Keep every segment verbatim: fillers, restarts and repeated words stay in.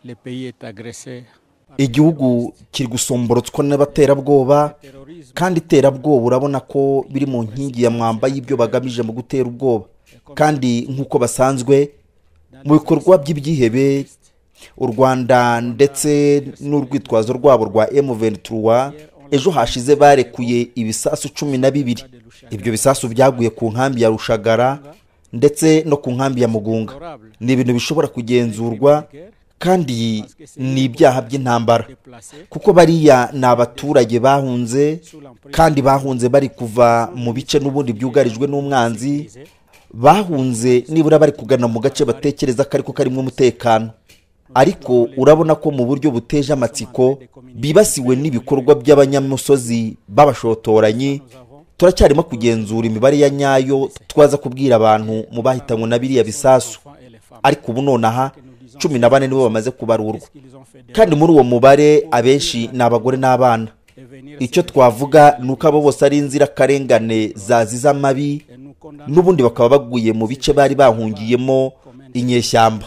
igihugu kiri gusomborotswa n'abaterabwoba kandi iterabwoba urabona ko biri mu nkingi ya mwamba y'ibyo bagamije mu gutera ubwoba kandi nk'uko basanzwe mu bikorwa by'ibyihebe u Rwanda ndetse n'urwitwazo rwabo rwa M vingt-trois ejo hashize barekuye ibisasu cumi na bibiri. Ibyo bisasu byaguye ku nkambi ya Rushagara ndetse no ku nkambi ya Mugunga. Ni ibintu bishobora kugenzurwa kandi ni ibyaha by'intambara kuko bariya ni abaturage bahunze kandi bahunze bari kuva mu bice n'ubundi byugarijwe n'umwanzi, bahunze nibura bari kugana mu gace batekereza ko ariko karimo umutekano, ariko urabona ko mu buryo buteje amatsiko bibasiwe n'ibikorwa by'abanyamusozi b'abashotoranyi. Turacyarimo kugenzura imibare ya nyayo twaza kubwira abantu mu bahitanywe na biriya bisasu, ariko ubu nonaha cumi na bane nibo bamaze kubarurwa kandi muri uwo mubare abenshi ni abagore n'abana. Icyo twavuga ni uko abo bose ari inzirakarengane zazize amabi n'ubundi bakaba baguye mu bice bari bahungiyemo inyeshyamba,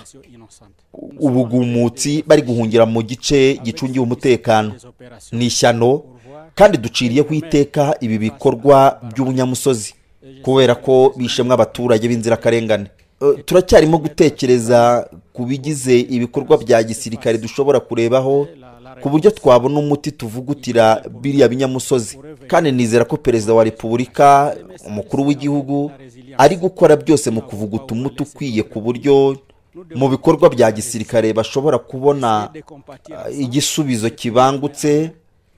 ubugumutsi bari guhungira mu gice gicungiwe umutekano. Ni ishyano kandi duciriye ku iteka ibi bikorwa by'ubunyamusozi kubera ko bishemwe abaturage b'inzirakarengane. Turacyarimo gutekereza ku bigize ibikorwa bya gisirikare dushobora kurebaho ku buryo twabona umuti tuvugutira biriya binyamusozi, kandi nizera ko Perezida wa Repubulika, umukuru w'igihugu, ari gukora byose mu kuvuguta umuti ukwiye ku buryo mu bikorwa bya gisirikare bashobora kubona igisubizo kibangutse,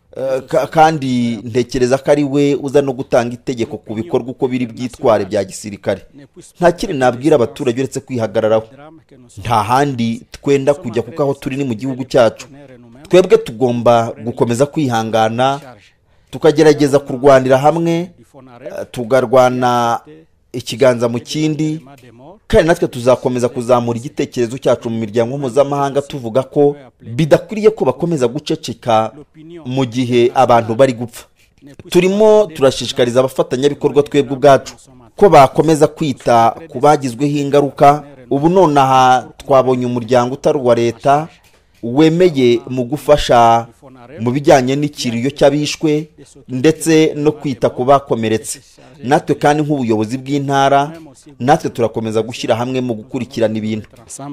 kandi ntekereza ko ari we uza no gutanga itegeko ku bikorwa uko biri byitware bya gisirikare. Nta kindi nabwira abaturage uretse kwihagararaho. Nta handi twenda kujya kuko aho turi ni mu gihugu cyacu. Twebwe tugomba gukomeza kwihangana tukagerageza kurwanira hamwe, tugarwana ikiganza mu kindi, kandi natwe tuzakomeza kuzamura igitekerezo cyacu mu miryango mpuzamahanga tuvuga ko bidakwiriye ko bakomeza guceceka mu gihe abantu bari gupfa. Turimo turashishikariza abafatanyabikorwa twebwe ubwacu ko bakomeza kwita ku bagizweho ingaruka. Ubu nonaha twabonye umuryango utari uwa leta wemeye mu gufasha mu bijyanye n'ikiriyo cy'abishwe ndetse no kwita ku bakomeretse. Natwe kandi nk'ubuyobozi bw'intara natwe turakomeza gushyira hamwe mu gukurikirana ibintu.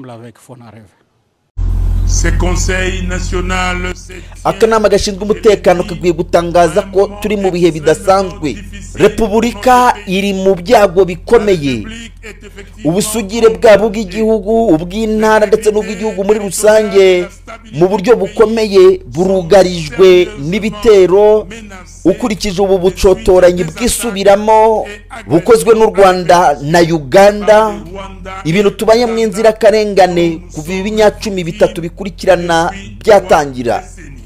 Akanama gashinzwe umutekano kagiye gutangaza ko turi mu bihe bidasanzwe. Repubulika iri mu byago bikomeye. Ubusugire bwabo bw'igihugu, ubw'intara ndetse n'ubw'igihugu muri rusange mu buryo bukomeye burugarijwe n'ibitero. Ukurikije ubu bucotoranyi bwisubiramo bukozwe n'u Rwanda na Uganda, ibintu tubaye mu inzirakarengane kuva ibinyacumi bitatu bikurikirana byatangira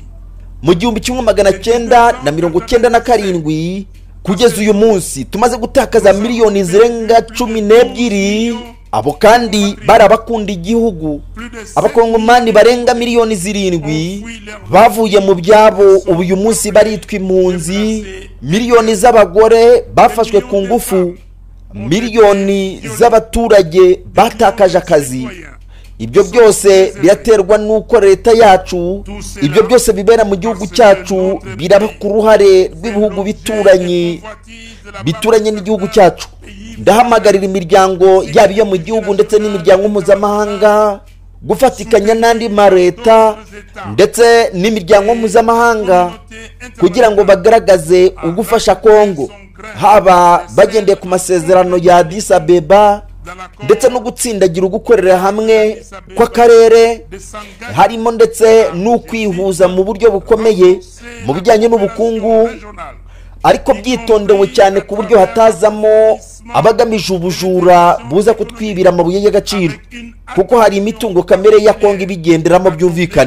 mu gihumbi kimwe magana cyenda na mirongo cyenda na karindwi kugeza uyu munsi tumaze gutakaza miliyoni zirenga cumi n'ebyiri. Abo kandi bari abakunda igihugu. Abakongomani barenga miliyoni zirindwi bavuye mu byabo, ubu uyu munsi baritwa impunzi. Miliyoni z'abagore bafashwe ku ngufu, miliyoni z'abaturage batakaje akazi. Ibyo byose biraterwa n'uko leta yacu, ibyo byose bibera mu gihugu cyacu biraba ku ruhare rw'ibihugu bituranye bituranye n'igihugu cyacu. Ndahamagarira imiryango yaba iyo mu gihugu ndetse n'imiryango mpuzamahanga gufatikanya n'andi ma leta ndetse n'imiryango mpuzamahanga kugira ngo bagaragaze ugufasha Kongo, haba bagendeye ku masezerano ya Addis Abeba ndetse no gutsindagira ugukorera hamwe kw'akarere, harimo ndetse n'ukwihuza mu buryo bukomeye mu bijyanye n'ubukungu, ariko byitondewe cyane ku buryo hatazamo abagamije ubujura buza kutwibira amabuye y'agaciro, kuko hari imitungo kamere ya Kongo ibigenderamo byumvikane.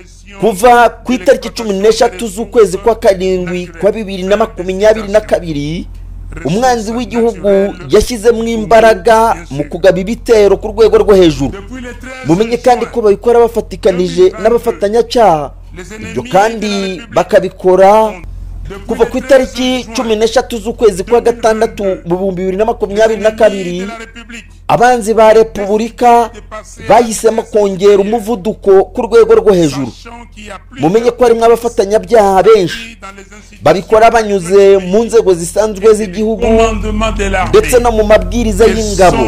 Kuva ku itariki cumi n'eshatu z'ukwezi kwa karindwi kwa bibiri na makumyabiri na kabiri umwanzi w'igihugu yashyizemo imbaraga mu kugaba ibitero ku rwego rwo hejuru. Mumenye kandi ko babikora bafatikanije n'abafatanyacyaha, ibyo kandi bakabikora kuva ku itariki cumi n'eshatu z'ukwezi kwa gatandatu mu bihumbi bibiri na makumyabiri na kabiri abanzi ba repubulika bahisemo kongera umuvuduko ku rwego rwo hejuru. Mumenye ko harimo abafatanyabyaha benshi babikora banyuze mu nzego zisanzwe z'igihugu ndetse no mu mabwiriza y'ingabo.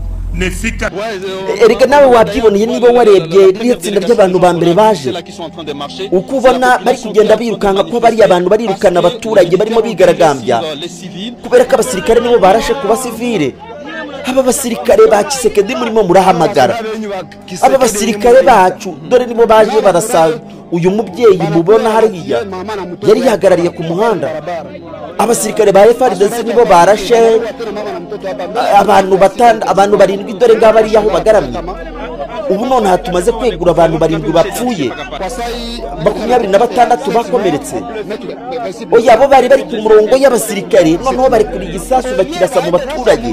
Erega nawe wabyiboneye niba warebye iriya tsinda ry'abantu ba mbere baje, uko ubona bari kugenda birukanka ko bariya abantu barirukana abaturage barimo bigaragambya kubera ko abasirikare nibo barashe ku basivile. Aba basirikare ba Tshisekedi murimo murahamagara, aba basirikare bacu dore nibo baje barasa uyu mubyeyi mubona hariya yari yahagarariye ku muhanda. Abasirikare ba F A R D C nibo barashe abantu batanda abantu barindwi dore ngaba ari aho bagaramye. Ubu none hatumaze kwegura abantu barindwi bapfuye, makumyabiri na batandatu bakomeretse. Oya bo bari bari ku murongo y'abasirikare noneho bari kuri gisasu bakirasa mu baturage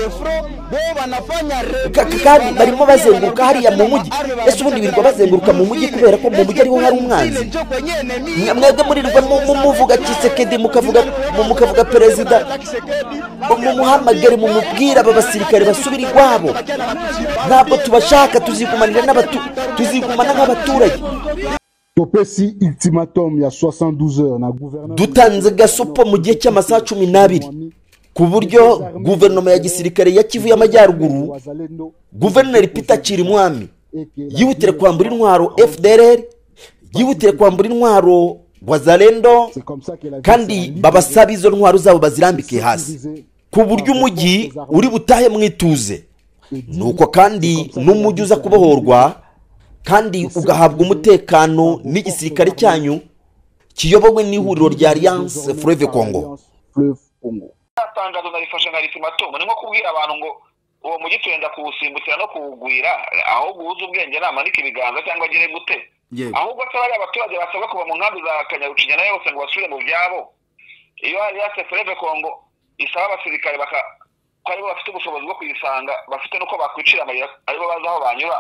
kandi barimo bazenguruka hariya mu mujyi. Ese ubundi birirwa bazenguruka mu mujyi kubera ko mu mujyi ariho hari umwanzi? Mwebwe murirwa muvuga Tshisekedi mukavuga mukavuga perezida, mumuhamagare mumubwira aba basirikare basubira iwabo. Ntabwo tubashaka, tuzigumanira n'abatu tuzigumana nk'abaturage. Topesi ultimatum ya soixante-douze heures na gouvernement dutanze gasopo mu gihe cy'amasaha cumi n'abiri ku buryo guverinoma ya gisirikare ya Kivu y'Amajyaruguru, guverineri Peter Chirimwami yihutire kwambura intwaro F D L R, yihutire kwambura intwaro Wazalendo kandi babasaba izo ntwaro zabo bazirambike hasi ku buryo umujyi uri butahe mwituze. Nuko kandi n'umujyi uza kubohorwa kandi ugahabwa umutekano n'igisirikare cyanyu kiyobowe n'ihuriro rya Alliance Fleuve Congo. Tangazo narifasha nka ultimatum ni nko kubwira abantu ngo uwo mujyi turenda kuwusimbukira no kuwugwira, aho guhuza ubwenge namanike ibiganza cyangwa agire gute. Ahubwo ko bari abaturage basabwa kuba mu nkambi za Kanyarucinya nayo bose ngo basubire mu byabo. Iyo Alliance Fleuve Congo isaba abasirikare baka ko aribo bafite ubushobozi bwo kuyisanga, bafite nuko bakwicira amayira aribo baza aho banyura.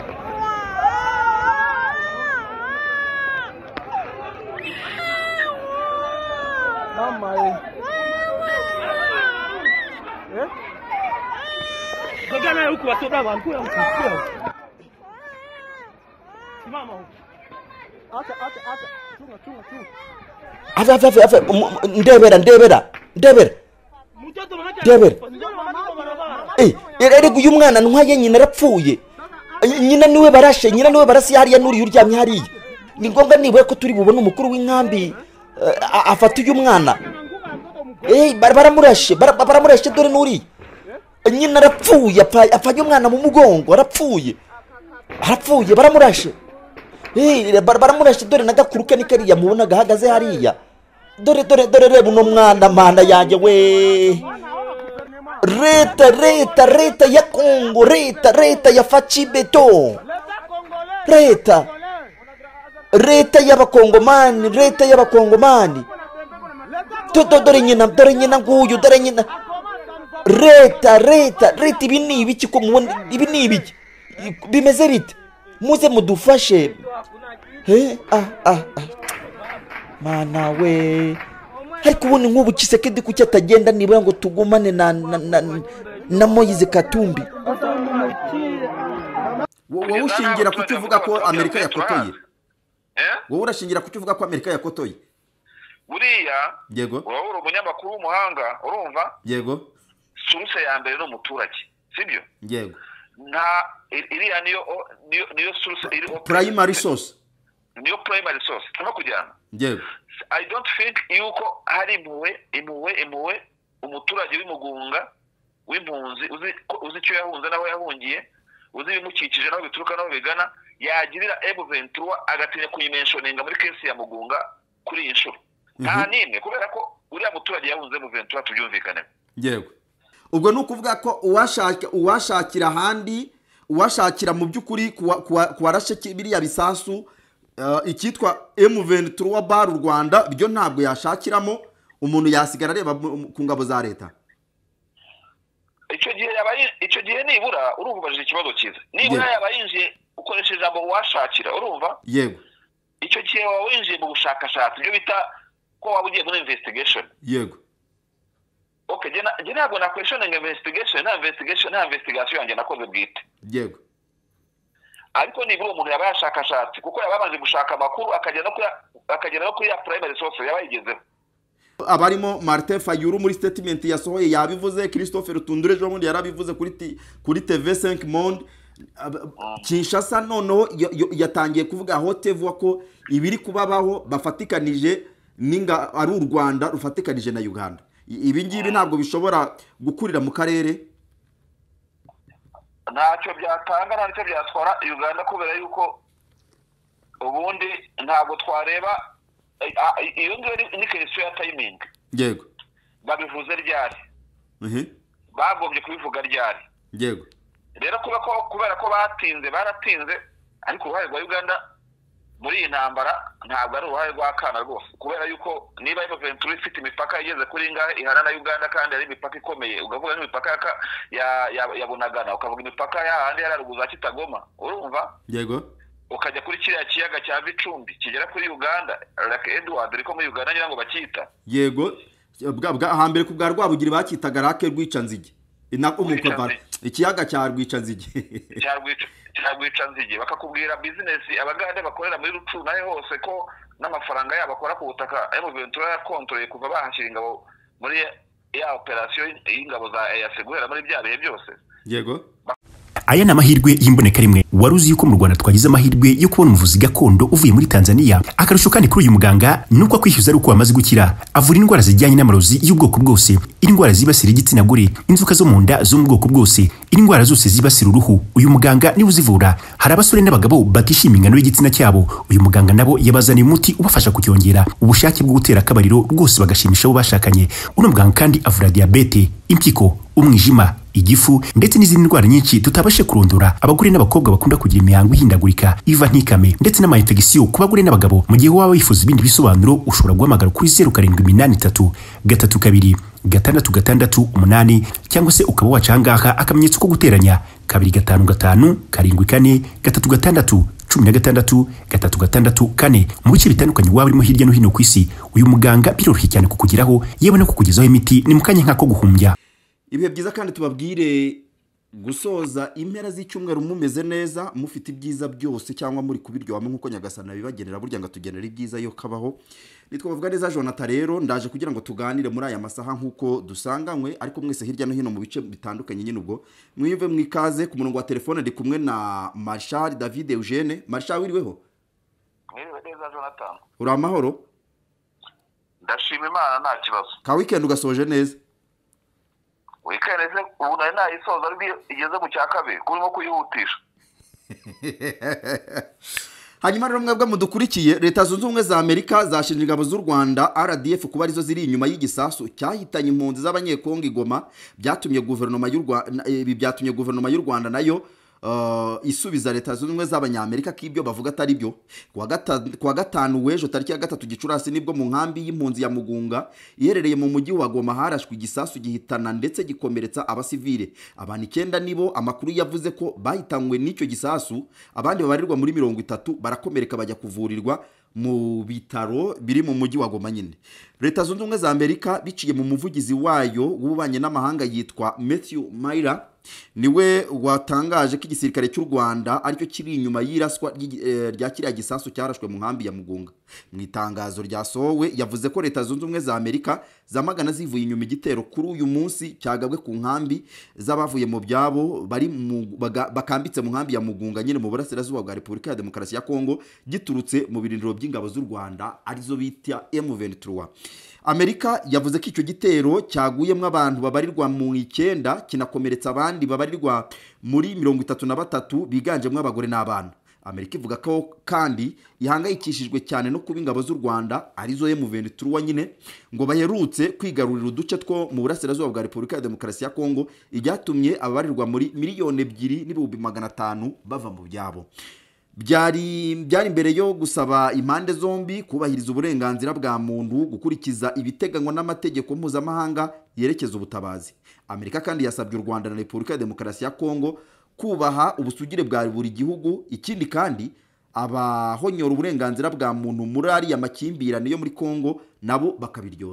Mama eh eh Dogana huko watoto abantu ya mkuu. Mama ata ata ata tunga tunga tunga ava ava ava ndebera ndebera ndebera ndebera eh erega uyu mwana ntwaye nyina arapfuye. Nyina niwe barashe, nyina niwe barasi hariya nuri uryamye hariya. Ni ngombwa niwe ko turi bubone umukuru w'inkambi afata uyu mwana. Eh baramurashe baramurashe dore nuri nyina arapfuye, apfanye umwana mu mugongo arapfuye arapfuye baramurashe. Eh baramurashe dore nagakuruke ni kariya mubona gahagaze hariya. Dore dore dore reba uno mwana mana yanjye we. Reta reta reta ya Congo, reta reta ya Fachibeto, reta reta y'abakongomani, reta y'abakongomani. Toto dore nyina dore nyina nguyu dore nyina reta reta reta. Ibi ni ibiki ko mubona? Ibi ni ibiki bimeze bite? Muze mudufashe. Eh ah ah mana we. Ariko ubundi nk'ubu Tshisekedi kuki atagenda niba ngo tugumane na na, na, na Moise Katumbi? Wowe ushingira kuki uvuga ko Amerika yakotoye? Eh? Wowe urashingira kuki uvuga ko Amerika yakotoye? Buriya yego wowe uri umunyamakuru w'umuhanga urumva? Yego. Source ya mbere no muturage, sibyo? Yego. Na iriya niyo niyo niyo source iri primary source. Niyo primary source. Tuma kujyana. Yego. I don't think yuko hari impuwe impuwe impuwe umuturage w'imugunga w'impunzi uzi uzi cyo yahunze naho yahungiye, uzi bimukikije naho bituruka naho bigana, yagirira M vingt-trois agatinya kuyimentioninga muri case ya mugunga kuri iyi nshuro. Nta nimwe kubera ko uriya muturage yahunze M vingt-trois tubyumvikane. Yego. Ubwo nuko uvuga ko uwashaka uwashakira handi uwashakira mu byukuri kuwarashe biriya bisasu ikitwa M vingt-trois bar u Rwanda byo ntabwo yashakiramo, umuntu yasigara areba ku ngabo za leta. Icyo gihe yabaye icyo gihe nibura urumvaje ikibazo cyiza. Nibura yabayinje ukoresheje abo washakira urumva? Yego. Icyo gihe wawinjiye mu bushakashatsi byo bita ko wabugiye muri investigation. Yego. okay je je ntabwo na question investigation na investigation na investigation yanjye nakoze bwite yego ariko ni bwo umuntu yabashakashatsi kuko yabamaze gushaka amakuru akagera no akagera no kuri ya primary source yabayigezeho abarimo Martin Fayulu muri statement yasohoye yabivuze, Christophe Rutundure jo mundi yarabivuze kuri kuri T V cinq Monde. Kinshasa noneho yatangiye kuvuga hotevuga ko ibiri kubabaho bafatikanije ninga ari u Rwanda rufatikanije na Uganda. Ibi ngibi ntabwo bishobora gukurira mu karere, ntacyo byatanga ntacyo byatwara Uganda kubera yuko ubundi ntabwo twareba iyo ngiyo ni question ya timing. Yego babivuze ryari ehe bagombye kubivuga ryari yego rero kuba ko kubera ko batinze baratinze ariko uruhare rwa Uganda muri iyi ntambara ntabwo ari uruhare rwa kana rwose kubera yuko niba M twenty-three ifite imipaka igeze kuri ngahe ihana na Uganda kandi ari imipaka ikomeye ugavuga n'imipaka ya ya Bunagana ukavuga imipaka ya handi yararuguza Kitagoma urumva yego ukajya kuri kiriya kiyaga cya Bicumbi kigera kuri Uganda Lake Edward ariko muri Uganda ngira ngo bakita yego bwa hambere ku bwa Rwabugira bakitaga Lake Rwicanzige inako mukova ikiyaga cya Rwicanzige cya Rwicanzige bakakubwira business abagande bakorera muri Rucu nahe hose ko n'amafaranga yabo akora ku butaka M twenty-three ya control kuva bahashira ingabo muri ya operation y'ingabo za E A C guhera muri bya bihe byose yego. Aya na mahirwe y'imboneka rimwe waruzi yuko mu Rwanda twagize amahirwe yo kubona umuvuzi gakondo uvuye muri Tanzania. Akarusho kandi kuri uyu muganga nuko kwishyuza ari uko wamaze gukira, avura indwara zijyanye n'amarozi y'ubwoko bwose, indwara zibasira igitsina gore, inzuka zo mu nda zo mu bwoko bwose, indwara zose zibasira uruhu. Uyu muganga ni uzivura. Hari abasore n'abagabo batishimiye ingano y'igitsina cyabo, uyu muganga nabo yabazaniye umuti ubafasha kucyongera ubushake bwo gutera akabariro rwose bagashimisha abo bashakanye. Uno muganga kandi avura diabete, impyiko, umwijima, igifu ndetse n'izindi ndwara nyinshi tutabashe kurondora. Abagore n'abakobwa bakunda kugira imihango ihindagurika iva ntikame ndetse n'ama infection ku bagore n'abagabo. Mu gihe waba wifuza ibindi bisobanuro ushobora guhamagara kuri zero karindwi umunani tatu gatatu kabiri gatandatu gatandatu umunani cyangwa se ukaba waca ahangaha akamenyetso ko guteranya kabiri gatanu gatanu karindwi kane gatatu gatandatu cumi na gatandatu gatatu gatandatu kane. Mu bice bitandukanye waba urimo hirya no hino ku isi, uyu muganga biroroshye cyane kukugeraho yewe no kukugezaho imiti ni mu kanya nk'ako guhumbya. Ibihe byiza kandi tubabwire gusoza impera z'icyumweru mumeze neza mufite ibyiza byose cyangwa muri kubiryohamo nkuko Nyagasana bibagenera burya ngatugenera ibyiza yo kabaho. Nitwa bavuga neza Jonathan rero ndaje kugira ngo tuganire muri aya masaha nkuko dusanganywe ariko mwese hirya no hino mu bice bitandukanye nyine ubwo mwive mwikaze ku murongo wa telefone ndi kumwe na Marshal David Eugene. Marshal wiriweho? Mwiriwe neza Jonathan. Uri amahoro? Ndashima Imana nta kibazo. Ka weekend ugasoje neza? Weekend ese ubu nari nayisoza ari igeze mu cya kabiri kurimo kuyihutisha. Hanyuma rero mwebwe mudukurikiye, Leta Zunze Ubumwe za Amerika zashinje ingabo z'u Rwanda R D F kuba arizo ziri inyuma y'igisasu cyahitanye impunzi z'abanyekongo i Goma, byatumye guverinoma y'u Rwanda ibi byatumye guverinoma y'u Rwanda nayo Uh, isubiza Leta Zunze Ubumwe z'Abanyamerika k'ibyo bavuga atari byo. Kuwa gatanu w'ejo tariki ya gatatu Gicurasi nibwo mu nkambi y'impunzi ya Mugunga iherereye mu mujyi wa Goma harashwe igisasu gihitana ndetse gikomeretsa abasivile. Abantu icyenda nibo amakuru yavuze ko bahitanywe n'icyo gisasu, abandi babarirwa muri mirongo itatu barakomereka bajya kuvurirwa mu bitaro biri mu mujyi wa Goma nyine. Leta Zunze Ubumwe za Amerika biciye mu muvugizi wayo w'ububanye n'amahanga yitwa Matthew Miller niwe watangaje ko igisirikare cy'u Rwanda aricyo kiri inyuma y'iraswa rya kiriya gisasu cyarashwe mu nkambi ya Mugunga. Mu itangazo ryasohowe yavuze ko Leta Zunze Ubumwe za Amerika zamagana zivuye inyuma igitero kuri uyu munsi cyagabwe ku nkambi z'abavuye mu byabo bari bakambitse mu nkambi ya Mugunga nyine mu burasirazuba bwa Repubulika ya Demokarasi ya Kongo giturutse mu birindiro by'ingabo z'u Rwanda arizo bita M twenty-three. Amerika yavuze ko icyo gitero cyaguyemo abantu babarirwa mu icyenda kinakomeretsa abandi babarirwa muri mirongo itatu na batatu biganjemo abagore n'abana. Amerika ivuga ko kandi ihangayikishijwe cyane no kuba ingabo z'u Rwanda arizo M twenty-three nyine ngo baherutse kwigarurira uduce two mu burasirazuba bwa Repubulika ya Demokarasi ya Kongo, ibyatumye ababarirwa muri miliyoni ebyiri n'ibihumbi magana atanu bava mu byabo. Byari byari imbere yo gusaba impande zombi kubahiriza uburenganzira bwa muntu, gukurikiza ibiteganywa n'amategeko mpuzamahanga yerekeza ubutabazi. Amerika kandi yasabye u Rwanda na Repubulika ya Demokarasi ya Kongo kubaha ubusugire bwa buri gihugu. Ikindi kandi abahonyora uburenganzira bwa muntu muri ari amakimbirane yo muri Kongo nabo bakabiryozwa.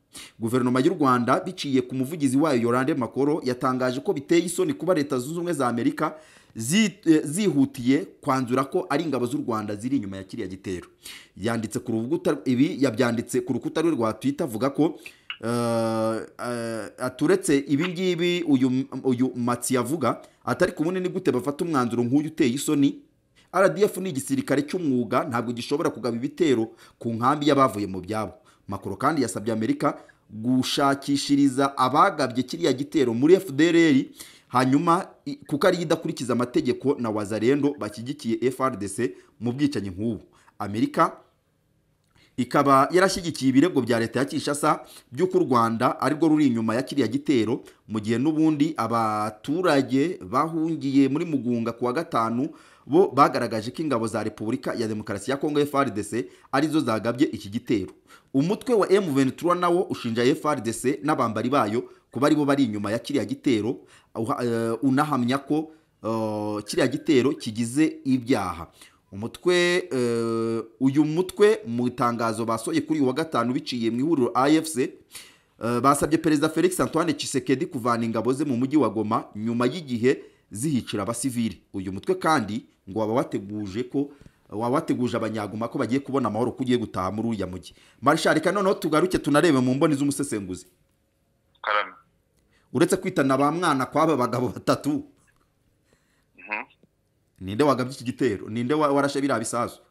Guverinoma y'u Rwanda biciye ku muvugizi wayo Yolande Makoro yatangaje ko biteye isoni kuba leta zunze ubumwe za Amerika zihutiye kwanzura ko ari ingabo z'u Rwanda ziri inyuma ya kiriya gitero. Yanditse ku rubuga ibi yabyanditse ku rukuta rwa Twitter avuga ko Uh, uh, aturetse ibingibi uyu uyu Matsi yavuga atari ku munini gute bafata umwanzuro nk'uyu uteye isoni. R D F ni igisirikare cy'umwuga ntabwo gishobora kugaba ibitero ku nkambi y'abavuye mu byabo. Makoro kandi yasabye Amerika gushakishiriza abagabye kiriya gitero muri F D L R hanyuma kuko ari idakurikiza amategeko na Wazalendo bashyigikiye F R D C mu bwicanyi nk'ubu. Amerika ikaba yarashyigikiye ibirego bya leta ya Kinshasa by'uko u Rwanda ariko ruri inyuma ya kiriya gitero mu gihe n'ubundi abaturage bahungiye muri Mugunga kuwa gatanu bo bagaragaje ko ingabo za Repubulika ya Demokarasi ya Kongo F R D C arizo zagabye iki gitero. Umutwe wa M vingt-trois nawo ushinja F R D C n'abambari bayo kuba aribo bari inyuma ya kiriya gitero, uh, unahamya ko uh, kiriya gitero kigize ibyaha. Umutwe uh, uyu mutwe mu itangazo basoye kuri wa gatanu biciye mu ihuriro A F C uh, basabye Perezida Felix Antoine Tshisekedi kuvana ingabo ze mu mujyi wa Goma nyuma y'igihe zihicira abasivili. Uyu mutwe kandi ngo waba wateguje ko wabateguje abanyaguma ko bagiye kubona amahoro kugiye gutaha muri uya mujyi. Marshal kana no tugaruke tunarebe mu mboni z'umusesenguzi. Karame. Uretse kwitana ba mwana kwaba bagabo batatu. Mhm. Ninde wagabye iki gitero? Ninde warashe bira bisasu?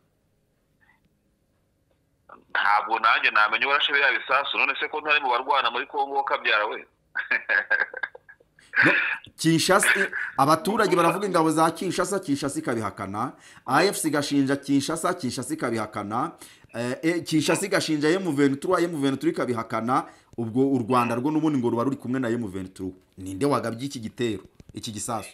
Ntabwo nanjye namenye warashe bira bisasu, none se ko ntari mu barwana muri Kongo kabyara we. No, Kinshasa abaturage baravuga ingabo za Kinshasa Kinshasa ikabihakana, A F C gashinja Kinshasa Kinshasa ikabihakana, eh Kinshasa gashinja M vingt-trois M vingt-trois ikabihakana, ubwo u Rwanda rwo n'ubundi ngo ruba ruri kumwe na M vingt-trois. Ninde wagabye iki gitero iki gisasu?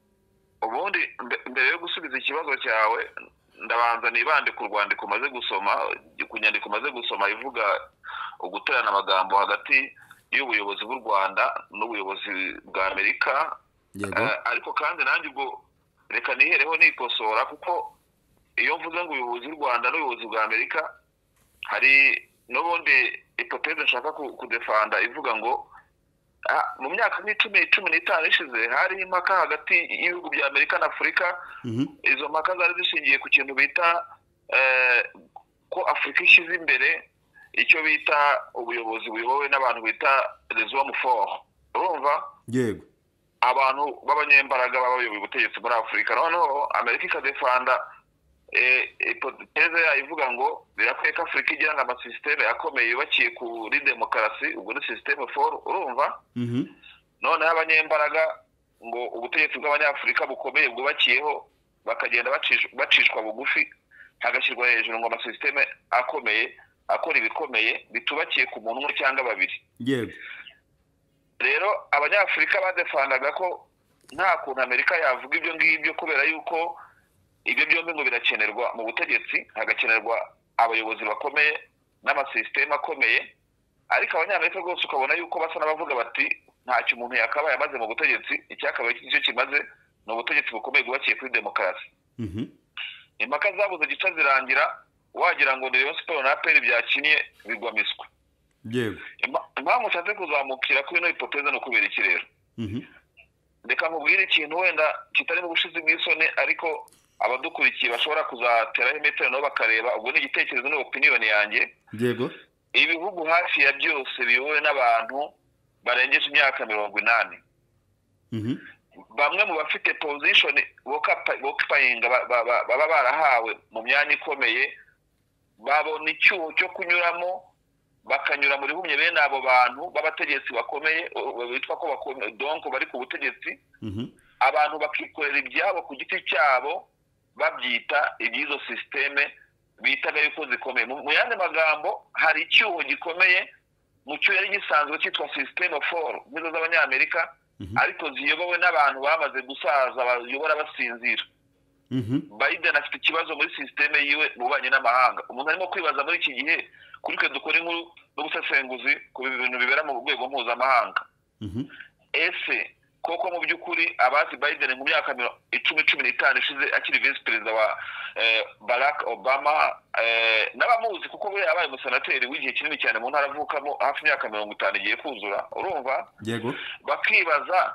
Ubundi mbere yo gusubiza ikibazo cyawe ndabanza nibande ku rwandiko maze gusoma, kunyandiko maze gusoma ivuga uguterana amagambo hagati y'ubuyobozi bw'u Rwanda n'ubuyobozi bwa Amerika. Uh, ariko kandi nanjye ubwo reka nihereho nikosora kuko iyo mvuze ngo ubuyobozi bw'u Rwanda n'ubuyobozi bwa Amerika hari n'ubundi hypothèse nshaka kudefanda ivuga ngo ah, mu myaka n'icumi cumi n'itanu ishize hari impaka hagati y'ibihugu bya Amerika na Afurika. Mm -hmm. Izo mpaka zari zishingiye ku kintu bita eh, ko Afurika ishize imbere icyo bita ubuyobozi buyobowe n'abantu bita les hommes forts. Urumva? Yego. Abantu b'abanyembaraga babayoboye ubutegetsi muri Afurika. Noneho Amerika ikadefanda eh hypothèse ya ivuga ngo birakwiye ko Afurika igira ngo amasysteme akomeye yubakiye kuri demokarasi, ubwo ni systeme fort. Urumva? Mhm. Mm none abanyembaraga ngo ubutegetsi bw'abanyafurika bukomeye bwubakiyeho bakagenda bacishwa bugufi hagashyirwa hejuru ngo amasysteme akomeye akora ibikomeye bitubakiye ku muntu umwe cyangwa babiri. Yego. Rero abanyafurika badefandaga ko nta kuntu Amerika yavuga ibyo ngibyo kubera yuko ibyo byombi ngo birakenerwa mu butegetsi, hagakenerwa abayobozi bakomeye n'amasysteme akomeye. Ariko abanyamerika rwose ukabona yuko basa n'abavuga bati ntacyo umuntu yakabaye amaze mu butegetsi, icyakabaye icyo kimaze ni ubutegetsi bukomeye bwubakiye kuri demokarasi. Mhm. Impaka zabuze gica zirangira wagira ngo Rayon Sports na A P R byakiniye bigwa miswa. Yego. Impamvu nshatse kuzamukira kuri ino hypothèse no kubera iki rero. Mhm. Reka nkubwire ikintu wenda kitari mu bushizi bw'isoni ariko abadukurikiye bashobora kuzateraho imetero nabo bakareba, ubwo ni igitekerezo n'opinion yanjye. Yego. Ibihugu hafi ya byose biyobowe n'abantu barengeje imyaka mirongo inani. Mhm. Bamwe mu bafite position occupying baba barahawe mu myanya ikomeye babona icyuho cyo kunyuramo bakanyura muri humye bene abo bantu b'abategetsi bakomeye bitwa ko bakomeye donc bari ku butegetsi. Mhm. Abantu bakikorera ibyabo ku giti cyabo babyita ibyizo systeme bitaga yuko zikomeye. Mu yandi magambo hari icyuho gikomeye mu cyo yari gisanzwe cyitwa system of four nizo z'abanyamerika. Mm -hmm. Ariko ziyobowe n'abantu bamaze gusaza bayobora basinzira. Mhm. Biden afite ikibazo muri systeme yiwe mu banye n'amahanga. Umuntu arimo kwibaza muri iki gihe kuri twe dukora inkuru n'ubusesenguzi ku bintu bibera mu rwego mpuzamahanga. Mhm. Ese koko mu by'ukuri abazi Biden mu myaka icumi cumi n'itanu ishize akiri vice perezida wa eh, Barack Obama eh n'abamuzi kuko we yabaye umusenateri w'igihe kinini cyane mu ntara avukamo hafi imyaka mirongo itanu igiye kuzura urumva yego bakibaza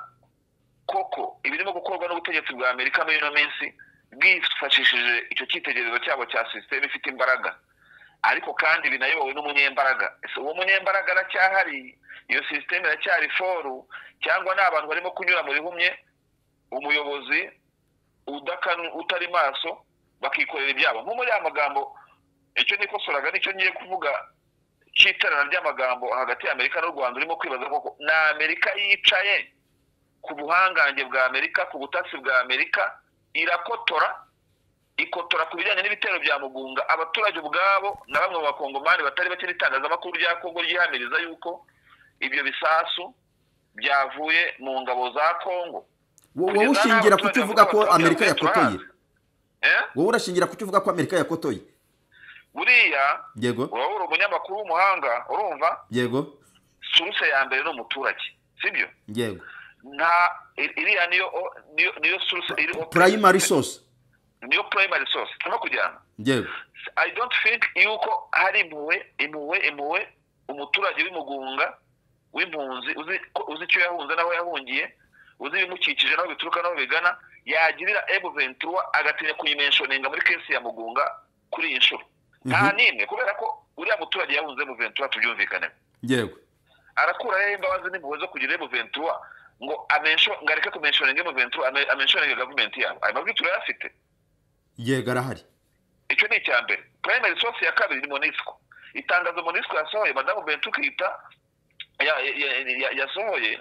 koko ibirimo gukorwa n'ubutegetsi bwa Amerika muri no minsi bwifashishije icyo cyitegerezo cyabo cya system ifite imbaraga ariko kandi binayobowe n'umunyembaraga ese uwo munyembaraga aracyahari iyo system iracyari foru cyangwa n'abantu barimo kunyura muri humye umuyobozi udakanu utari maso bakikorera ibyabo nko muri amagambo icyo nikosoraga nicyo ngiye kuvuga cyiterana ry'amagambo hagati ya Amerika n'u Rwanda urimo kwibaza koko na Amerika yicaye ku buhangange bwa Amerika ku butasi bwa Amerika irakotora ikotora ku bijyanye n'ibitero bya Mugunga abaturage ubwabo na bamwe mu bakongomani batari bakiri itangazamakuru rya Kongo ryihamiriza yuko ibyo bisasu byavuye mu ngabo za Kongo wowe ushingira kukivuga ko Amerika yakotoye eh wowe urashingira kukivuga ko Amerika yakotoye buriya yego wowe uri umunyamakuru w'umuhanga urumva yego source ya mbere no muturage sibyo yego nta iriya niyo niyo niyo source iri primary source niyo primary source tuma kujyana yego I don't think yuko hari impuwe impuwe impuwe umuturage w'Imugunga w'impunzi uzi uzi cyo yahunze naho yahungiye uzi bimukikije naho bituruka naho bigana yagirira M vingt-trois agatinya kuyimentioninga muri case ya Mugunga kuri iyi nshuro nta nimwe kubera ko uriya muturage yahunze M vingt-trois tubyumvikane yego arakura rero imbabazi n'impuwe zo kugira M vingt-trois ngo amensho ngareke kumentioninga M vingt-trois amentioninga government yabo ayo mabwituro yafite yego arahari icyo ni icyambere primary source ya kabiri ni Monisco itangazo Monisco yasohoye madamu Bentu Kita ya yasohoye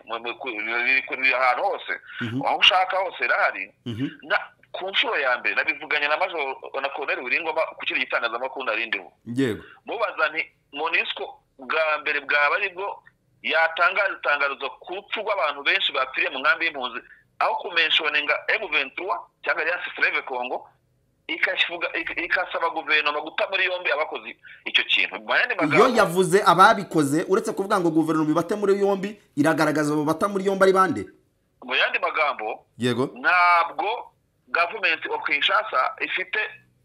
kuri ahantu hose aho ushaka hose rahari na ku nshuro ya mbere nabivuganye na Major na Colonel Wiringoma kukiri itangazamakuru narindiho yego mubaza nti Monisco bwa mbere bwaba aribwo yatangaza itangazo kupfu rw'abantu benshi bapfiriye mu nkambi y'impunzi aho kumentioninga M vingt-trois cyangwa ya Fleuve Congo ikashivuga ikasaba guverinoma guta muri yombi abakozi icyo kintu iyo yavuze ababikoze uretse kuvuga ngo guverinoma ibate muri yombi iragaragaza abo bata muri yombi ari bande mu yandi magambo yego ntabwo government of Kinshasa ifite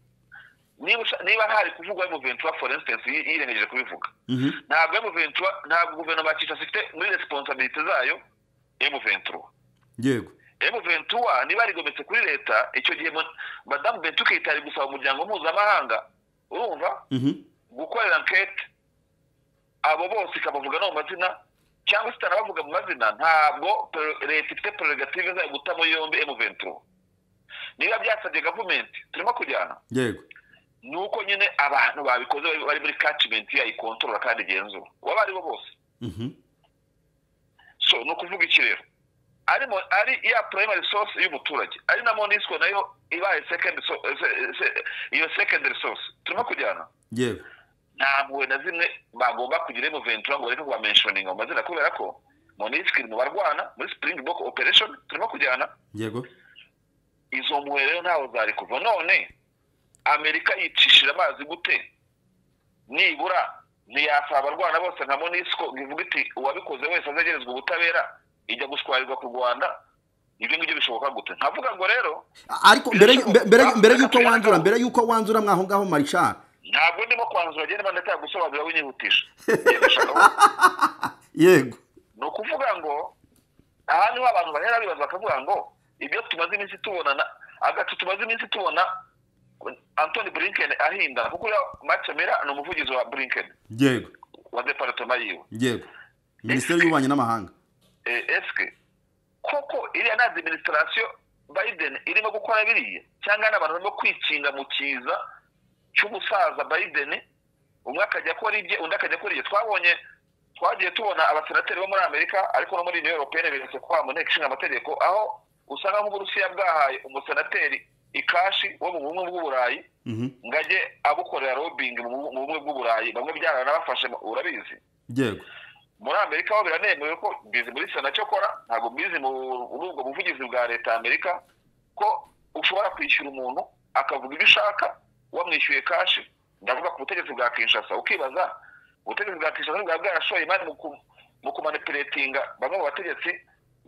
niba niba hari kuvugwa M vingt-trois for instance yirengeje kubivuga ntabwo M vingt-trois ntabwo guverinoma ya Kinshasa ifite muri responsibility zayo M vingt-trois yego M vingt-trois niba rigometse kuri leta icyo gihe Madame Bentu Kita ari gusaba umuryango mpuzamahanga urumva gukorera enquête abo bose ikabavuga no mazina cyangwa sitarabavuga mu mazina ntabwo leta ifite prerogative za guta mu yombi M vingt-trois niba byasabye government turimo kujyana yego nuko nyine abantu babikoze bari muri catchment ya ikontrola kandi genzura wabari bo bose so no kuvuga iki rero ari ari ya primary source y'umuturage ari na Monisco nayo ibaye second iyo secondary source turimo kujyana yego ntabwo na zimwe bagomba kugira M vingt-trois ngo bareke kuba mentioning amazina kubera ko Monisco mu barwana muri Springbok operation turimo kujyana yego izo mpuwe rero ntaho zari kuva none Amerika yicishira amazi gute nibura ntiyasaba abarwana bose nka Monisco ngivuga iti uwabikoze wese azegerezwa ubutabera ijya gushwarirwa ku Rwanda ibyo ngibyo bishoboka gute nkavuga ngo rero ariko mbere mbere mbere yuko wanzura mbere yuko wanzura mwaho ngaho Marshal ntabwo ndimo kwanzura gene bandata gusobanura winyihutisha yego no kuvuga ngo aha niho abantu bahera bibaza bakavuga ngo ibyo tumaze iminsi tubonana agacu tumaze iminsi tubona Anthony Blinken ahinda kuko Matsemera no umuvugizi wa Blinken yego wa departement yiwe yego Minisiteri y'Ububanyi n'Amahanga eh eske koko iri na administration Biden irimo gukora biriya cyangwa n'abantu barimo kwicinga mu kiza cy'umusaza Biden umwe akajya akora ibye undi akajya akora ibye twabonye twagiye tubona abasenateri bo muri Amerika ariko no muri Union Européenne biretse kwa mu nteko ishinga amategeko aho usanga nk'Uburusiya bwahaye umusenateri ikashi wo mu bumwe bw'Uburayi ngaje abukorera lobbying mu bumwe bw'Uburayi bamwe byarana nabafashe urabizi yego muri Amerika ho biranemewe ko bizi muri Sena cyo kora ntago bizi mu ubwo buvugizi bwa leta Amerika ko ushobora kwishyura umuntu akavuga ibyo ushaka wamwishyuye kashi ndavuga ku butegetsi bwa Kinshasa ukibaza ubutegetsi bwa Kinshasa bwa bwarashoye imari mu kumanipulatinga bamwe mu bategetsi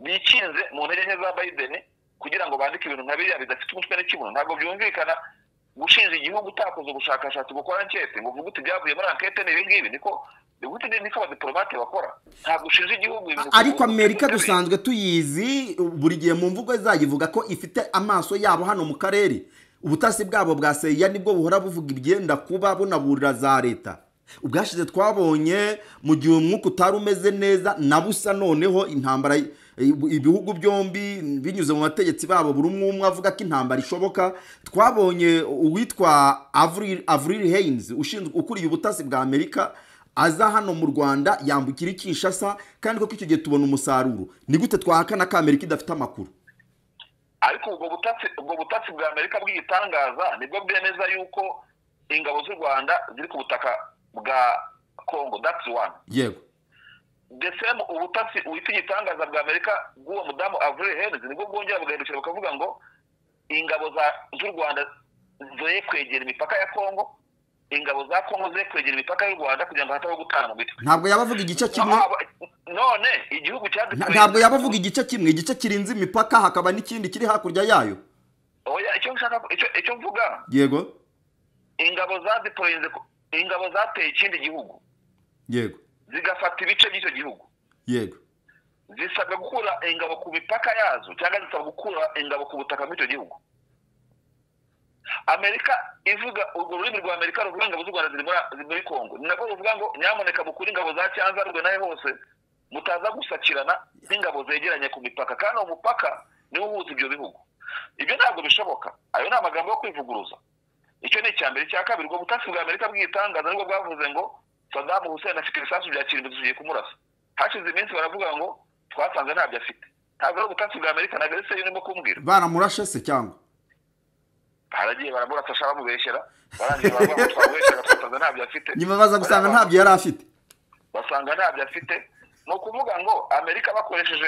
bikinze mu ntege nke za Biden kugira ngo bandike ibintu nka biriya bidafite umutwe n'ikibuno ntabwo byumvikana gushinja igihugu utakoze ubushakashatsi gukora ankete ngo uvuge uti byavuye muri ankete n'ibi ngibi niko bigute niko abadiplomate bakora ntabwo ushinja igihugu ariko Amerika dusanzwe tuyizi buri gihe mu mvugo zayivuga ko ifite amaso yabo hano mu karere ubutasi bwabo bwa C I A nibwo buhora buvuga ibyenda kuba bunaburira za leta ubwashize twabonye mu gihe umwuka utari umeze neza na busa noneho intambara ibihugu byombi binyuze mu bategetsi babo buri umwe umwe avuga ko intambara ishoboka twabonye uwitwa Avril Avril Haines ushinzwe ukuriye ubutasi bwa Amerika aza hano mu Rwanda yambukira Kinshasa kandi ko icyo gihe tubona umusaruro ni gute twahakana ko Amerika idafite amakuru ariko ubwo butasi ubwo butasi bwa Amerika bw'igitangaza nibwo bwemeza yuko ingabo z'u Rwanda ziri ku butaka bwa Congo that's one yego the same ubutasi uhita igitangaza bwa Amerika bw'uwo mudamu Avril Haines nibwo bwongera bugahindukira bakavuga ngo ingabo z'u Rwanda zoye kwegera imipaka ya Congo ingabo za Congo ze kwegera imipaka y'u Rwanda kugira ngo hataho gutana mu bitwe ntabwo yabavuga igice kimwe none igihugu cyadutse ntabwo yabavuga igice kimwe igice kirinze imipaka hakaba n'ikindi kiri hakurya yayo oya icyo nshaka icyo icyo mvuga yego ingabo za deployinze ingabo zateye ikindi gihugu yego zigafata ibice by'icyo gihugu yego zisabwa gukura ingabo ku mipaka yazo cyangwa zisabwa gukura ingabo ku butaka bw'icyo gihugu Amerika ivuga urwo rurimi rwa Amerika ruvuga ingabo z'u Rwanda ziri muri Congo nako ruvuga ngo nyamuneka mukuri ingabo za Cyanza rwe nahe hose mutaza gusakirana n'ingabo zegeranye ku mipaka kandi umupaka niwo uhuza ibyo bihugu ibyo ntabwo bishoboka ayo ni amagambo yo kwivuguruza icyo ni icyambere cya kabiri ubwo butasi bwa Amerika bw'itangaza nibwo bwavuze ngo Saddam Hussein afite ibisasu bya kirimbuzi tugiye kumurasa hashize iminsi baravuga ngo twasanze ntabyo afite ntabwo ari ubutasi bwa Amerika ntabwo ari se urimo kumbwira baramurashe se cyangwa haragiye baramurasa shaba mubeshyera barangiye baravuga twabeshyera twasanze ntabyo afite nyuma baza gusanga ntabyo yari afite basanga ntabyo afite no kuvuga ngo Amerika bakoresheje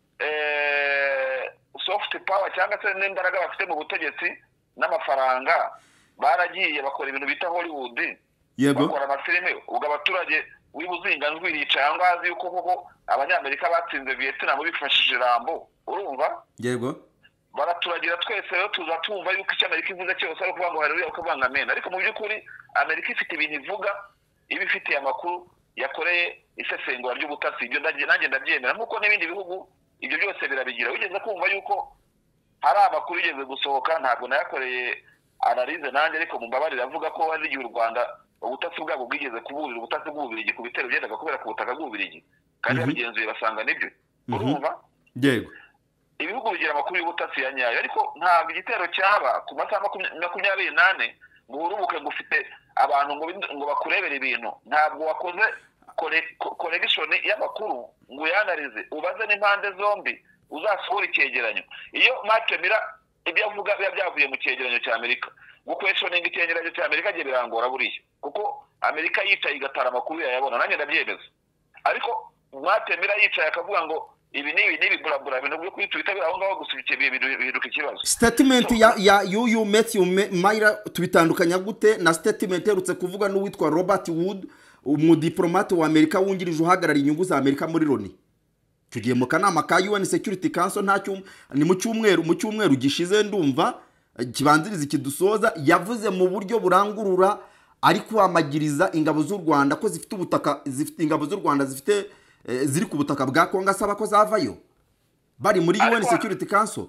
eh soft power cyangwa se n'imbaraga bafite mu butegetsi n'amafaranga baragiye bakora ibintu bita Hollywood yego bakora amafilime ubwo abaturage wibuzinga njwiri cyangwa azi yuko koko abanyamerika batsinze Vietnam bifashije Rambo urumva yego baraturagira twese rero tuza tumva yuko icyo Amerika ivuze cyose ari kuvuga ngo haleluya ukavanga amen ariko mu by'ukuri Amerika ifite ibintu ivuga ibifitiye amakuru yakoreye isesengura ry'ubutasi ibyo nanjye ndabyemera nkuko n'ibindi bihugu ibyo byose birabigira wigeze kumva yuko hari amakuru yigeze gusohoka ntabwo nayakoreye analize nanjye ariko mumbabarira avuga ko hari igihe u Rwanda ubutasi bwabo bwigeze kuburira ubutasi bw'ububirigi ku bitero byendaga kubera ku butaka bw'ububirigi kandi babigenzuye basanga nibyo urumva yego ibihugu bigira amakuru y'ubutasi ya nyayo ariko ntabwo igitero cyaba ku masaha makumyabiri n'ane ngo urubuke ngo ufite abantu ngo bakurebere ibintu ntabwo wakoze collection y'amakuru ngo yanarize ubaze n'impande zombi uzasohora icyegeranyo iyo Matemira ibyo avuga biba byavuye mu cyegeranyo cya Amerika gukweshoninga icyegeranyo cya Amerika giye birangora buriya kuko Amerika yicaye igatara amakuru yayabona nanjye ndabyemeza ariko Matemira yicaye akavuga ngo ibi nibi nibi burabura bintu byo kwitwita biraho ngaho gusubikiye biruka ikibazo statement ya ya Yuyu Matthew Mayira tubitandukanya gute na statement yerutse kuvuga n'uwitwa Robert Wood umudiplomate wa Amerika wungirije uhagarara inyungu za Amerika muri Loni tugiye mu kanama ka U N Security Council ntacyo ni mu cyumweru mu cyumweru gishize ndumva kibanziriza kidusoza yavuze mu buryo burangurura ari kwamagiriza ingabo z'u Rwanda ko zifite ubutaka zifite ingabo z'u Rwanda zifite ziri ku butaka bwa Kongo asaba ko zavayo bari muri U N Security Council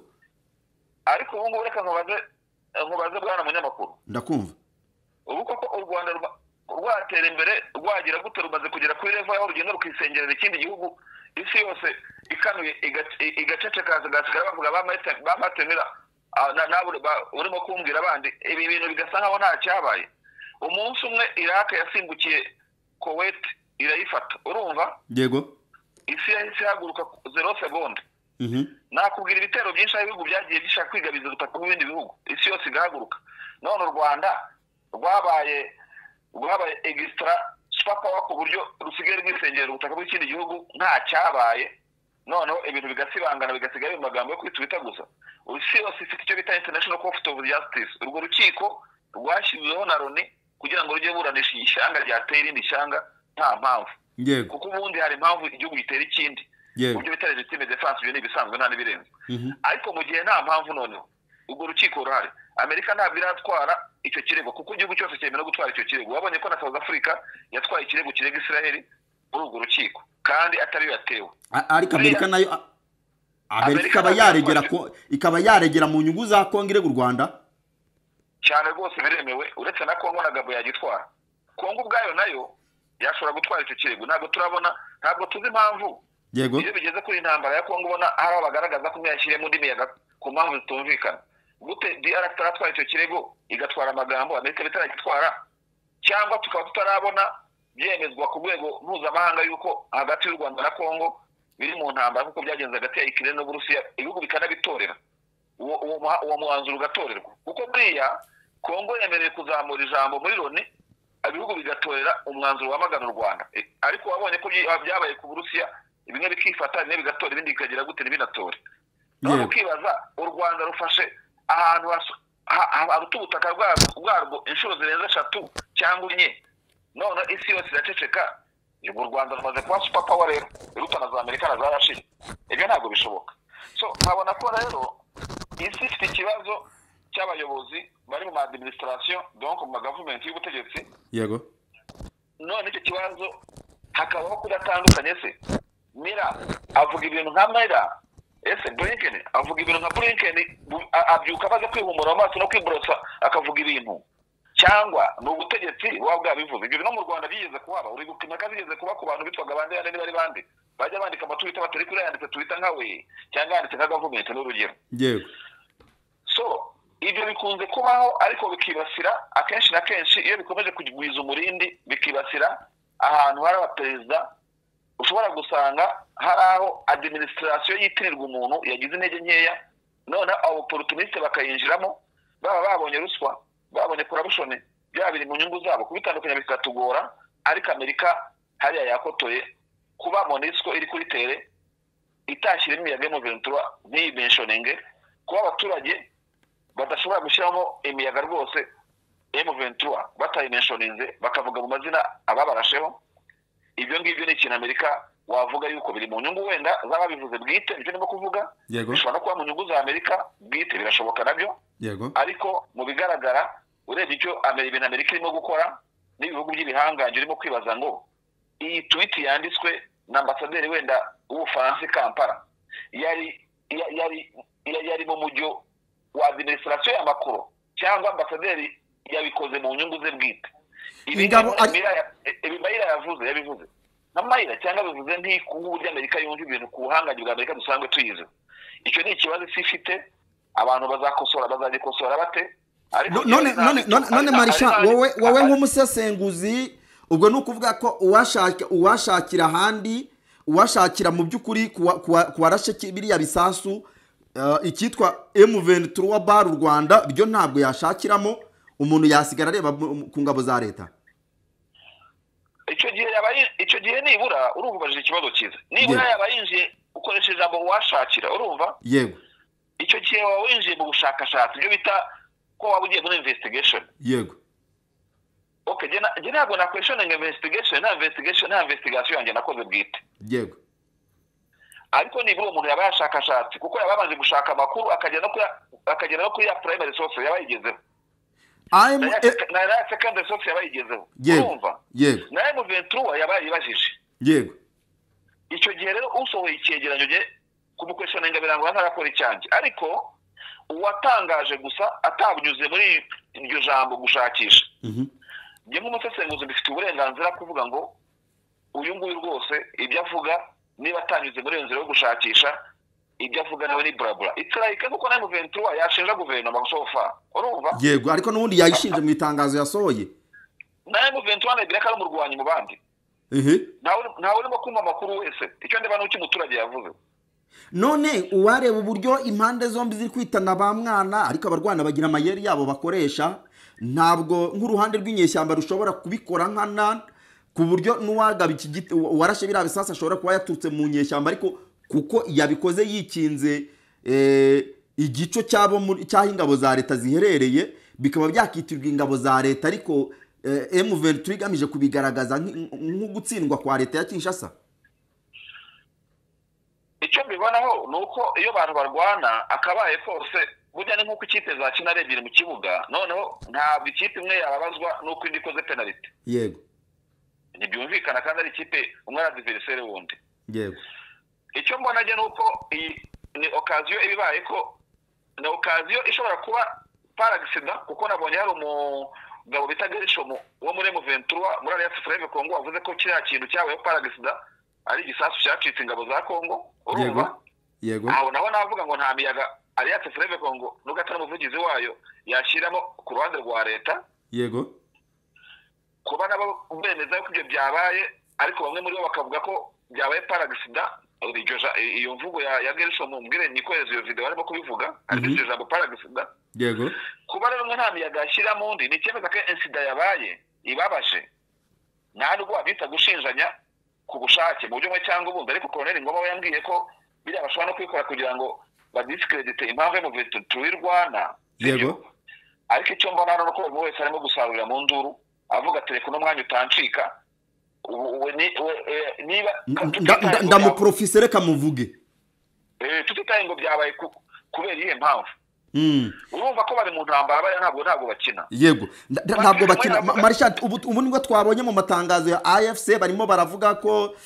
ariko ubu ngubu reka nkubaze nkubaze bwana munyamakuru ndakumva ubu koko u Rwanda rwatera imbere rwagira gute rumaze kugera kuri level aho rugenda rukisengerera ikindi gihugu isi yose ikanuye igacecekaza gasigara bavuga bamatemera nabo urimo kumbwira abandi ibi bintu bigasa nkaho nta cyabaye umunsi umwe Iraq yasimbukiye Kuwait irayifata urumva yego isi yahise haguruka zero seconde mhm nakubwira ibitero byinshi ibihugu byagiye bishaka kwigabiza ubutaka bw'ibindi bihugu isi yose igahaguruka none u Rwanda rwabaye rwabaye extra super power ku buryo rusigaye rwisengera ubutaka bw'ikindi gihugu nta cyabaye noneho ibintu bigasibangana bigasigara mu magambo yo kwitwita gusa isi yose ifite icyo bita International Court of Justice urwo rukiko rwashyizweho na Loni kugira ngo rujye buranisha ishyanga ryateye irindi shyanga nta mpamvu yego kuko ubundi hari impamvu igihugu gitera ikindi yego buryo bitare legitime defense byo nibisanzwe nta nibirenze ariko mu gihe nta mpamvu noneho ubwo rukiko ruhari. Amerika ntabwo iratwara icyo kirego kuko igihugu cyose cyemera gutwara icyo kirego. Wabonye ko na South Africa yatwaye ikirego kirega Israel muri urwo rukiko kandi atari yatewe. Ariko Amerika nayo Amerika ikaba yaregera ko ikaba yaregera mu nyungu za Kongo irega u Rwanda cyane rwose biremewe, uretse na Kongo na Gabo yagitwara. Kongo ubwayo nayo yashobora gutwara icyo kirego. Ntabwo turabona, ntabwo tuzi impamvu yego iyo bigeze kuri intambara ya Kongo ubona hari abagaragaza ko yashyiriye mu ndimi yaga ku mpamvu zitumvikana. Gute D R taratwara icyo kirego igatwara amagambo Amerika bitaragitwara, cyangwa tukaba tutarabona byemezwa ku rwego mpuzamahanga yuko hagati y'u Rwanda na Kongo biri mu ntambara kuko byagenze hagati ya Ukraine n'Uburusiya, ibihugu bikanabitorera uwo uwo mwanzuro ugatorerwa. Kuko buriya Kongo yemereye kuzamura ijambo muri Loni, ibihugu bigatorera umwanzuro wamagana u Rwanda. Ariko wabonye ko byabaye ku Burusiya, ibimwe bikifata ne bigatora ibindi bikagira gute n'ibinatore. No kwibaza u Rwanda rufashe ahantu haruta ubutaka bwarwo inshuro zirenze eshatu cyangwa enye, none isi yose iraceceka. U Rwanda rumaze kuba super power rero irutana za Amerika na za Russia. Ibyo ntabwo bishoboka. So nkabona ko rero isi ifite ikibazo cy'abayobozi bari mu administration, donc mu government y'ubutegetsi. Yego. None icyo kibazo hakabaho kudatandukanye. Se Mira avuga ibintu nka Mira, ese Blinken avuga ibintu nka Blinken, abyuka baza kwihumura amaso no kwiborosa akavuga ibintu, cyangwa ni ubutegetsi wabwa bivuze. Ibyo no mu Rwanda bigeze kuhaba, uri gupima kazi bigeze kuba ku bantu bitwaga bande yane bari bande bajya bandika amatwita batari kuri yanditse twita nkawe cyangwa yanditse nka government n'urugero. Yego. So ibyo bikunze kubaho, ariko bikibasira akenshi na kenshi iyo bikomeje kugwiza umurindi, bikibasira ahantu hari abaperezida. Ushobora gusanga hari aho administration yitirirwa umuntu yagize intege nkeya, none abo opportuniste bakayinjiramo, baba babonye ruswa, babonye corruption, byabiri mu nyungu zabo, kubitandukanya bikatugora. Ariko Amerika hariya yakotoye kuba Monisco iri kuri tere itashyira imiyaga mu vingt trois ni mentioning, kuba abaturage badashobora gushyiramo imiyaga rwose M vingt trois batayi mentioninze bakavuga mu mazina ababarasheho. Ibyo ngibyo ni ikintu Amerika wavuga yuko biri mu nyungu wenda z'ababivuze bwite, ibyo ndimo kuvuga bishobora no kuba mu nyungu za Amerika bwite, birashoboka nabyo. Yego. Ariko mu bigaragara urebye icyo Amerika Amerika irimo gukora n'ibihugu by'ibihanganje irimo kwibaza ngo iyi tweet yanditswe na ambasaderi wenda w'Ubufaransa Kampala yari yari yari mu mujyo wa administration ya Macron, cyangwa ambasaderi yabikoze mu nyungu ze bwite. Ibingabo Mayira yavuze yabivuze na Mayira cyangwa bivuze ntikungu burya Amerika yumva ibintu ku buhanganye bwa Amerika dusanzwe tuyize. Icyo ni ikibazo sifite, abantu bazakosora bazagikosora bate. None none none Marisha, wowe wowe nk'umusesenguzi, ubwo ni ukuvuga ko uwashaka uwashakira handi uwashakira mu by'ukuri kuwarashe biriya bisasu ikitwa M vingt trois bar u Rwanda, byo ntabwo yashakiramo, umuntu yasigara areba ku ngabo za leta. Icyo gihe yabaye icyo gihe nibura urumvaje ikibazo cyiza, nibura yabayinjiye ukoresheje ijambo washakira, urumva. Yego. Icyo gihe wawinjiye mu bushakashatsi, byo bita ko wabugiye muri investigation. Yego. Okay, jena jena ntabwo na questioning investigation na investigation na investigation yanjye nakoze bwite. Yego. Ariko nibura umuntu yaba yashakashatsi kuko yababanje gushaka amakuru akajya no kuya akagera no kuri ya primary source yabayigezeho. I na ya secondary source yabayigezeho. Urumva? Yego. Na M vingt trois yabayibajije. Yego. Icyo gihe rero usohoye icyegeranyo je kumukweshoninga birango ntarakora icyanjye, ariko uwatangaje gusa atabunyuze muri iryo jambo gushakisha. Mhm. Nge nk'umusesenguzi bifite uburenganzira kuvuga ngo uyu nguyu rwose ibyo avuga niba atanyuze muri nzira yo gushakisha ibyo avuga nawe ni brabura. It's like kuko na M vingt trois yashinja guverinoma gusofa, urumva. Yego, ariko nubundi yayishinje mu itangazo yasohoye. Na M vingt trois nebireka ari mu Rwanda mu bandi. Ehe. Nawe nawe urimo kumva amakuru wese, icyo ndeba n'uki muturage yavuze. None uwareba uburyo impande zombi ziri kwitana ba mwana, ariko abarwana bagira amayeri yabo bakoresha, ntabwo nk'uruhande rw'inyeshyamba rushobora kubikora nkana ku buryo nuwagaba iki giti warashe bira bisasa ashobora kuba yaturutse mu nyeshyamba, ariko kuko yabikoze yikinze eh igico cyabo cyaho ingabo za leta ziherereye bikaba byakitirwa ingabo za leta, ariko eh, M vingt trois igamije kubigaragaza nk'ugutsindwa kwa leta ya Kinshasa. Icyo mbibonaho nuko iyo abantu barwana akabaye kose burya ni nk'uko ikipe zakina ari ebyiri mu kibuga noneho ntabwo ikipe imwe yababazwa n'uko indi ikoze penaliti yego ntibyumvikana kandi ari ikipe umwe ari adversaire wundi yego icyo mbona je nuko iyi ni occasion ibibaye ko ni occasion ishobora kuba par accident kuko nabonye hari umugabo bita Gerishomo wo muri M vingt-trois muri Alliance Fleuve Congo wavuze ko kiriya kintu cyabaye par accident ari igisasu cyacitse ingabo za Congo urumva yego aho naho navuga ngo nta miyaga Alliance Fleuve Congo n'ugatara umuvugizi wayo yashiramo ku ruhande rwa leta yego kuba nabo bemeza ko ibyo byabaye ariko bamwe muri bo bakavuga ko byabaye par accident iyo mvugo ya ya Gerishomo mbwire nikweza iyo video barimo kubivuga ariko iryo jambo par accident yego kuba rero nta miyaga yashira mu ndi ni cyemeza ko incident yabaye ibabaje ntabwo abita gushinjanya ku bushake mu buryo bumwe cyangwa ubundi ariko Colonel Ngoma we yambwiye ko biriya bashobora no kwikora kugira ngo badiscredite impamvu mu vitu tuirwana yego ariko icyo mbona hano ko buri wese arimo gusarurira mu nduru avuga telefone no mwanya utancika ubu niba ndamuprofesere kamuvuge eh tutitaye ngo byabaye kubera ihe mpamvu Mm. Urumva ko bari mu ntambara bari ntabwo ntabwo bakina. Yego. Ntabwo bakina. Marshal ubu nibwo twabonye mu matangazo ya A F C barimo baravuga ko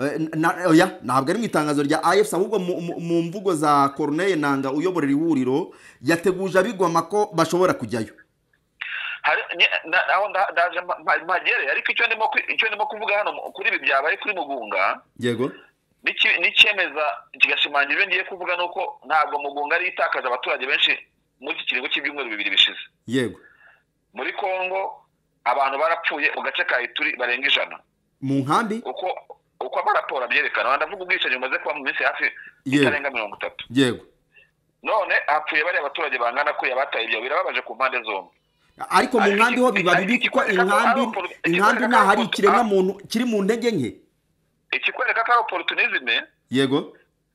oya ntabwo ari mu itangazo rya A F C ahubwo mu mvugo za Corneille Nanga uyoborera ihuriro yateguje abigwama ko bashobora kujyayo. Hari naho ndaje magere ariko icyo ndimo icyo ndimo kuvuga hano kuri ibi byabaye kuri Mugunga. Yego. Nicyemeza kigashimangira ngiye kuvuga nuko ntabwo Mugunga ari itakaza abaturage benshi muri iki kiringo cy'ibyumweru bibiri bishize. Yego. Muri Kongo abantu barapfuye mu gace ka Ituri barenga ijana. Mu nkambi? Uko uko amaraporo byerekana ndavuga ubwicanyi bumaze kuba mu minsi hafi itarenga mirongo itatu. Yego. None hapfuye bari abaturage bangana ko yabataye ibyo birababaje ku mpande zombi. Ariko mu nkambi ho biba bibi kuko inkambi inkambi nta hari ikiremwa muntu kiri mu ntege nke. Ikikwereka ko opportunisme yego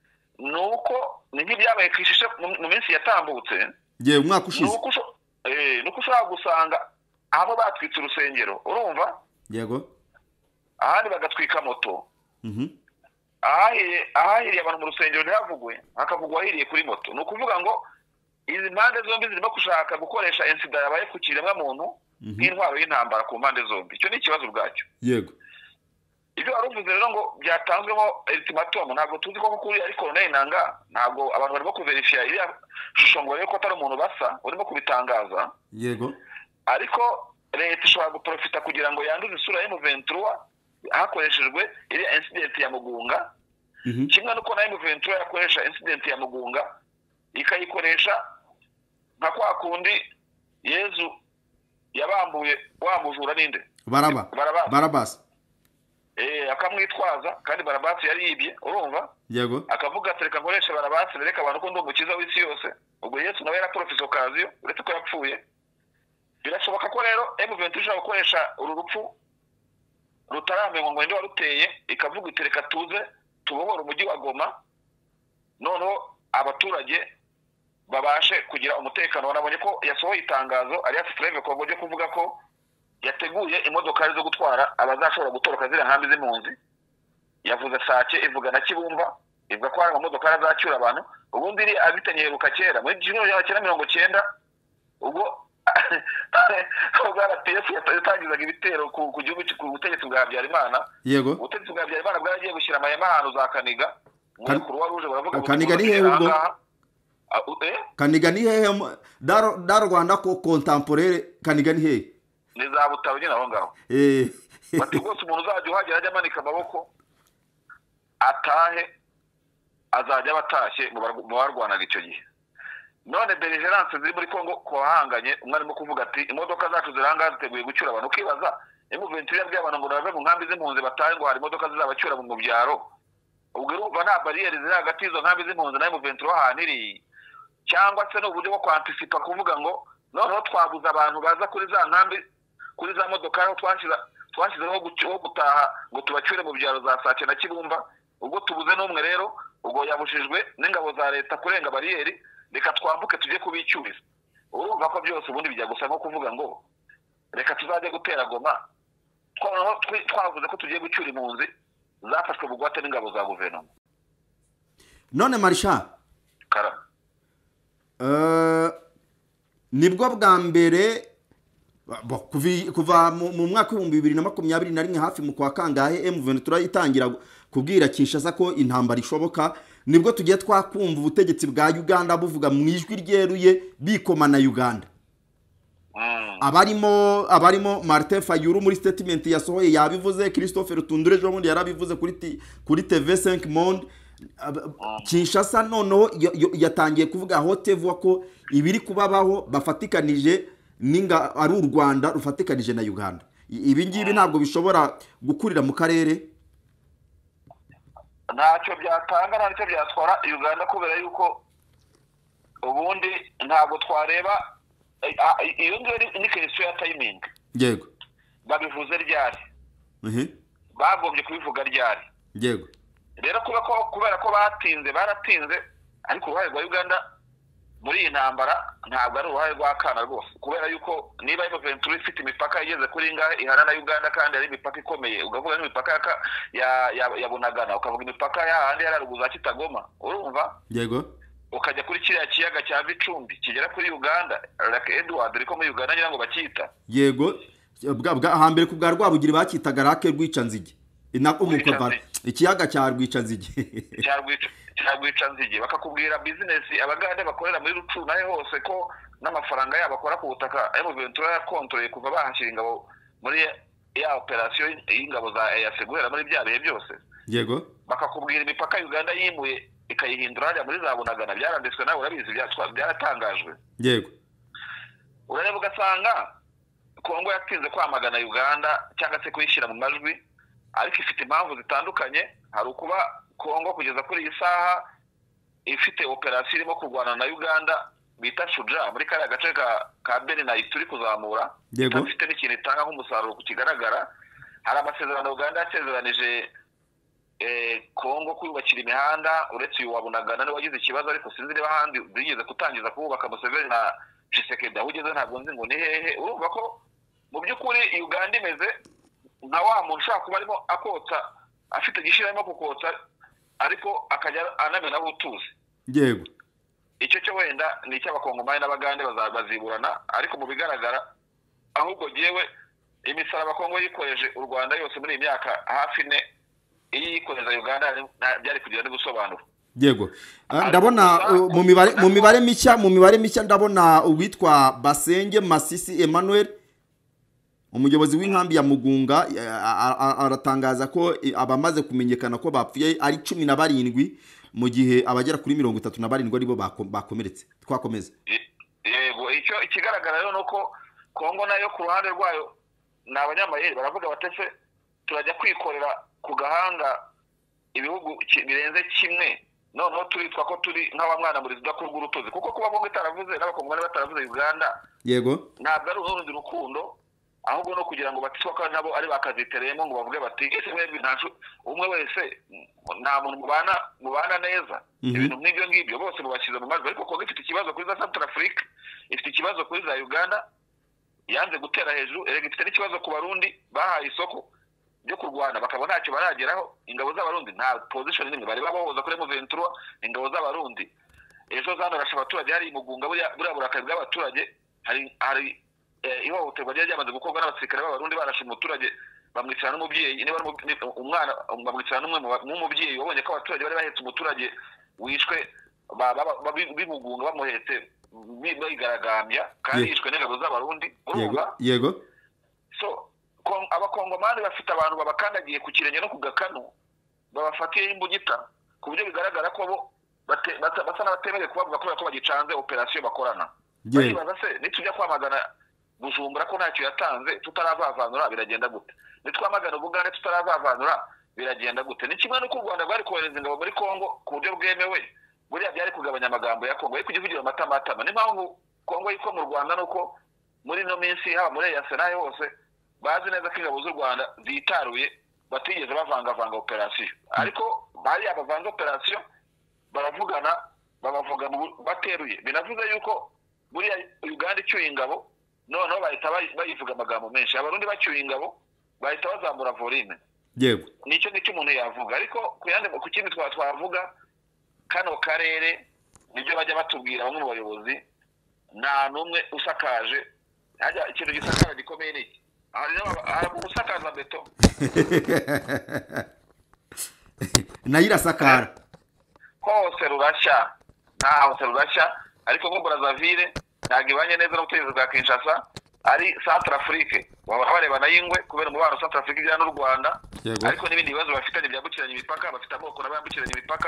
nuko ni nk'ibyabaye kwishishe mu minsi yatambutse ye umwaka ushize nuko eh nuko ushaka gusanga abo batwitse urusengero urumva yego ahandi bagatwika moto mhm ahaye ahahiriye abantu mu rusengero ntavugwe hakavugwa ahiriye kuri moto nuko uvuga ngo izi mpande zombi zirimo gushaka gukoresha incident yabaye ku kiremwa muntu nk'intwaro y'intambara ku mpande zombi icyo ni ikibazo bwacyo yego ibyo waruvuze rero ngo byatanzwemo ultimatum ntabwo tuzi ko kuri ari Colonel Nanga ntabwo abantu barimo kuverifya iriya shusho ngo reko atari umuntu basa urimo kubitangaza yego ariko leta ishobora guprofita kugira ngo yanduze isura ya M vingt-trois hakoreshejwe iriya incident ya Mugunga kimwe nuko na M vingt-trois yakoresha incident ya Mugunga ikayikoresha nka kwa kundi Yezu yabambuye wamujura ninde baraba barabas eh akamwitwaza kandi Barabasi yari yibye urumva yego akavuga atereka nkoresha Barabasi bereka abantu ko ndo mukiza w'isi yose ubwo Yesu nawe yara professor Kaziyo uretse ko yapfuye birashoboka ko rero M vingt-trois gukoresha uru rupfu rutaramenye ngo ndi waruteye ikavuga itereka tuze tubohora umujyi wa Goma noneho abaturage babashe kugira umutekano wanabonye ko yasohoye itangazo Alliance Fleuve Congo ryo kuvuga ko yateguye imodoka zo gutwara abazashobora gutoroka zira nkambi z'impunzi yavuze Sake ivuga na Kibumba ivuga ko hari imodoka azacyura abantu ubundi iri abitanyeruka kera muri jino ya mirongo cyenda ubwo ubara P F yatangizaga ibitero ku gihugu ku butegetsi bwa Habyarimana yego ubutegetsi bwa Habyarimana bwagiye gushyira amayama ahantu za Kaniga muri Croix Rouge baravuga Kaniga ni hehe ubwo Kaniga ni hehe daro daro Rwanda ko contemporaire Kaniga ni hehe ni za Butaro nyine aho ngaho eh bati rwose umuntu uzajya uhagera ajya amanika amaboko atahe azajya batashye mu barwanaga icyo gihe none belligérance ziri muri Kongo ko bahanganye umwe arimo kuvuga ati imodoka zacu ziranga ziteguye gucyura abantu ukibaza M vingt-trois yabwiye abantu ngo bave mu nkambi z'impunzi batahe ngo hari imodoka zizabacyura mu byaro ubwo urumva nta barriere ziri hagati y'izo nkambi z'impunzi na M vingt-trois haniri cyangwa se n'uburyo bwo kwantisipa kuvuga ngo noneho twabuza abantu baza kuri za nkambi kuri za modoka aho twashyize twashyizeho gutaha ngo tubacyure mu byaro za Sake na Kibumba ubwo tubuze n'umwe rero ubwo yabushijwe n'ingabo za leta kurenga bariyeri reka twambuke tujye kubicyuriza urumva ko byose ubundi bijya gusa nko kuvuga ngo reka tuzajye gutera Goma twavuze ko tugiye gucyura impunzi zafashwe bugwate n'ingabo za guverinoma none Marisha kara Eh, nibwo bwa mbere bo, kuvi- kuva mu mu mwaka w'ibihumbi bibiri na makumyabiri na rimwe hafi mu kwa kangahe M ventura itangira kubwira Kinshasa ko intambara ishoboka, nibwo tugiye twakumva ubutegetsi bwa Uganda buvuga mu ijwi ryeruye bikoma na Uganda. abarimo abarimo Martin Fayulu muri statement yasohoye yabivuze, Christophe Rutundure jo mundi yarabivuze kuri ti- kuri T V cinq Monde. Ab- Kinshasa noneho yo- yo- yatangiye kuvuga hotevuga ko ibiri kubabaho bafatikanije ninga ari u Rwanda rufatikanije na Uganda. I- ibi ngibi ntabwo bishobora gukurira mu karere. ntacyo byatanga nta nicyo byatwara Uganda kubera yuko ubundi ntabwo twareba eh, ah, iyo ngiyo ni- ni question ya timing. Yego. Babivuze ryari, Mhm. bagombye kubivuga ryari. Yego. Rero kuba ko kubera ko batinze baratinze, ariko uruhare rwa Uganda muri iyi ntambara ntabwo ari uruhare rwa kana rwose, kubera yuko niba M ventura ifite imipaka igeze kuri ngahe ihana na Uganda kandi ari imipaka ikomeye, ukavuga n'imipaka ya ka- ya ya, ya Bunagana, ukavuga imipaka y'ahandi yari haruguru za Kitagoma, urumva, Yego. ukajya kuri kiriya kiyaga cya Vicumbi kigera kuri Uganda, Lake Edward ariko muri Uganda ngira ngo bakita Yego. Bwa bwa hambere ku bwa Rwabugiri bakitaga rake rwicanzige. Ina umukova ikiyaga cya rwicanzige. cyarwica cyarwica nzige bakakubwira business abagande bakorera muri Rucu nahe hose ko n'amafaranga yabo akora ku butaka M ventura yakontoreye kuva bahashyira ingabo muri ya operation y'ingabo za E A C guhera muri bya bihe byose. Yego. Bakakubwira imipaka Uganda yimuye ikayihindura hajya muri za Bunagana, byaranditswe nawe urabizi, byatwa- byaratangajwe. Yego. Urareba ugasanga Kongo yatinze kwamagana Uganda cyangwa se kuyishyira mu majwi, ariko ifite impamvu zitandukanye. Hari ukuba Kongo kugeza kuri iyi saha ifite operasiyo irimo kurwana na Uganda bita Shuja muri kariya gace ka ka Beni turi kuzamura, Yego. ifite n'ikintu itanga nk'umusaruro ku kigaragara. Hari amasezerano Uganda yasezeranije eh, Kongo kuyubakira imihanda, uretse uyu wa Bunagana niwe wagize ikibazo, ariko sinzi niba ahandi bigeze kutangiza kubaka Museveni na Tshisekedi aho ugeze ntabwo nzi ngo ni hehe. Urumva ko mu by'ukuri Uganda imeze nka wa muntu ushaka kuba arimo akotsa, afite igishira arimo kukotsa, ariko akajya anamena aho utuzi. Yego. Icyo cyo wenda ni icy'abakongomani n'abagande baza- baziburana, ariko mu bigaragara ahubwo yewe imisaraba Kongo yikoreje u Rwanda yose muri iyi myaka hafi ne, iyi yikoreza Uganda nta- byari kugira no gusobanura. Yego. Ah, ndabona uh, mu mibare mu mibare mishya mu mibare mishya ndabona uwitwa Basenge Masisi Emmanuel, umuyobozi w'inkambi ya Mugunga, eh, a- a- aratangaza ko eh, abamaze kumenyekana ko bapfuye ari cumi na barindwi mu gihe abagera kuri mirongo itatu na barindwi aribo bako- bakomeretse. Twakomeza. Ye- Yego, icyo ikigaragara rero nuko Kongo nayo ku ruhande rwayo ni abanyamayeri, baravuga batese turajya kwikorera ku gahanga ibihugu ki- birenze kimwe, noneho turitwa ko turi nk'abamwana muri zidakurwa urutozi, kuko kuba Kongo itaravuze n'abakongomani bataravuze Uganda Yego. ntabwo ari urundi rukundo, ahubwo no kugira ngo batiswa ko nabo ari bakazitereyemo ngo bavuge bati ese mwebwe ntacu umwe wese nta muntu mubana mubana neza. Mhm. Ibintu nk'ibyo ngibyo bose mubashyize mu majwi, ariko Kongo ifite ikibazo kuri za Central Africa, ifite ikibazo kuri za Uganda yanze gutera hejuru, erega ifite n'ikibazo ku Barundi bahaye isoko byo kurwana bakaba ntacyo barageraho. Ingabo z'Abarundi nta position nimwe bari babohoza kuri M ventura. Ingabo z'Abarundi ejo zanorasha abaturage hari Mugunga, buriya buriya burakari bw'abaturage, hari hari eh, ihohoterwa ryari ryamaze gukorwa n'abasirikare b'Abarundi barashe umuturage bamwicana n'umubyeyi, niba ari umu- ni- umwana bamwicana n'umwe mu ba- n'umubyeyi wabonye ko abaturage bari bahetse umuturage wishwe ba- ba- ba- bimugunga bamuhetse bi- bigaragambya kandi Ye- yishwe n'ingabo z'Abarundi. Yego. Urumva, Yego. so Kon- abakongomani bafite abantu babakandagiye ku kirenge no ku gakanu, babafatiyeho imbugita, ku buryo bigaragara ko bo bate- basa basa n'abatemerewe kubavuga kubera ko bagicanze operasiyo bakorana. Yego. Baribaza se nitujya kwamagana Bujumbura ko ntacyo yatanze tutaravavanura biragenda gute, nitwamagana Ubugande tutaravavanura biragenda gute? Ni kimwe n'uko u Rwanda rwari kohereza ingabo muri Kongo ku buryo bwemewe, buriya byari kugabanya amagambo ya Kongo, ariko kugivugira amatamatama. Ni mpamvu Kongo yiko mu Rwanda nuko muri no minsi haba muri E A C nayo hose bazi neza ko ingabo z'u Rwanda zitaruye, batigeze bavangavanga operasiyo, ariko bari abavanga operasiyo baravugana babavuga mu- bateruye. Binavuze yuko buriya Uganda icyuye ingabo noneho bahita bayi- bayivuga amagambo menshi, Abarundi bacyuye ingabo bahita bazamura volume. Yego. Nicyo nicyo umuntu yavuga, ariko ku yandi ku kindi twa twavuga kano karere nibyo bajya batubwira bamwe mu bayobozi nta numwe usakaje hajya ikintu gisakaje gikomeye niki hari usakaza beto nayo irasakara hose rurashya nta hose rurashya ariko ngo Brazzaville ntabwo ibanye neza n'ubutegetsi bwa Kinshasa ari Central Afrique baba barebana y'ingwe kubera umubano Central Afrique ijyana n'u Rwanda ariko n'ibindi bibazo bafitanye byambukiranya imipaka bafite amoko n'abambukiranya imipaka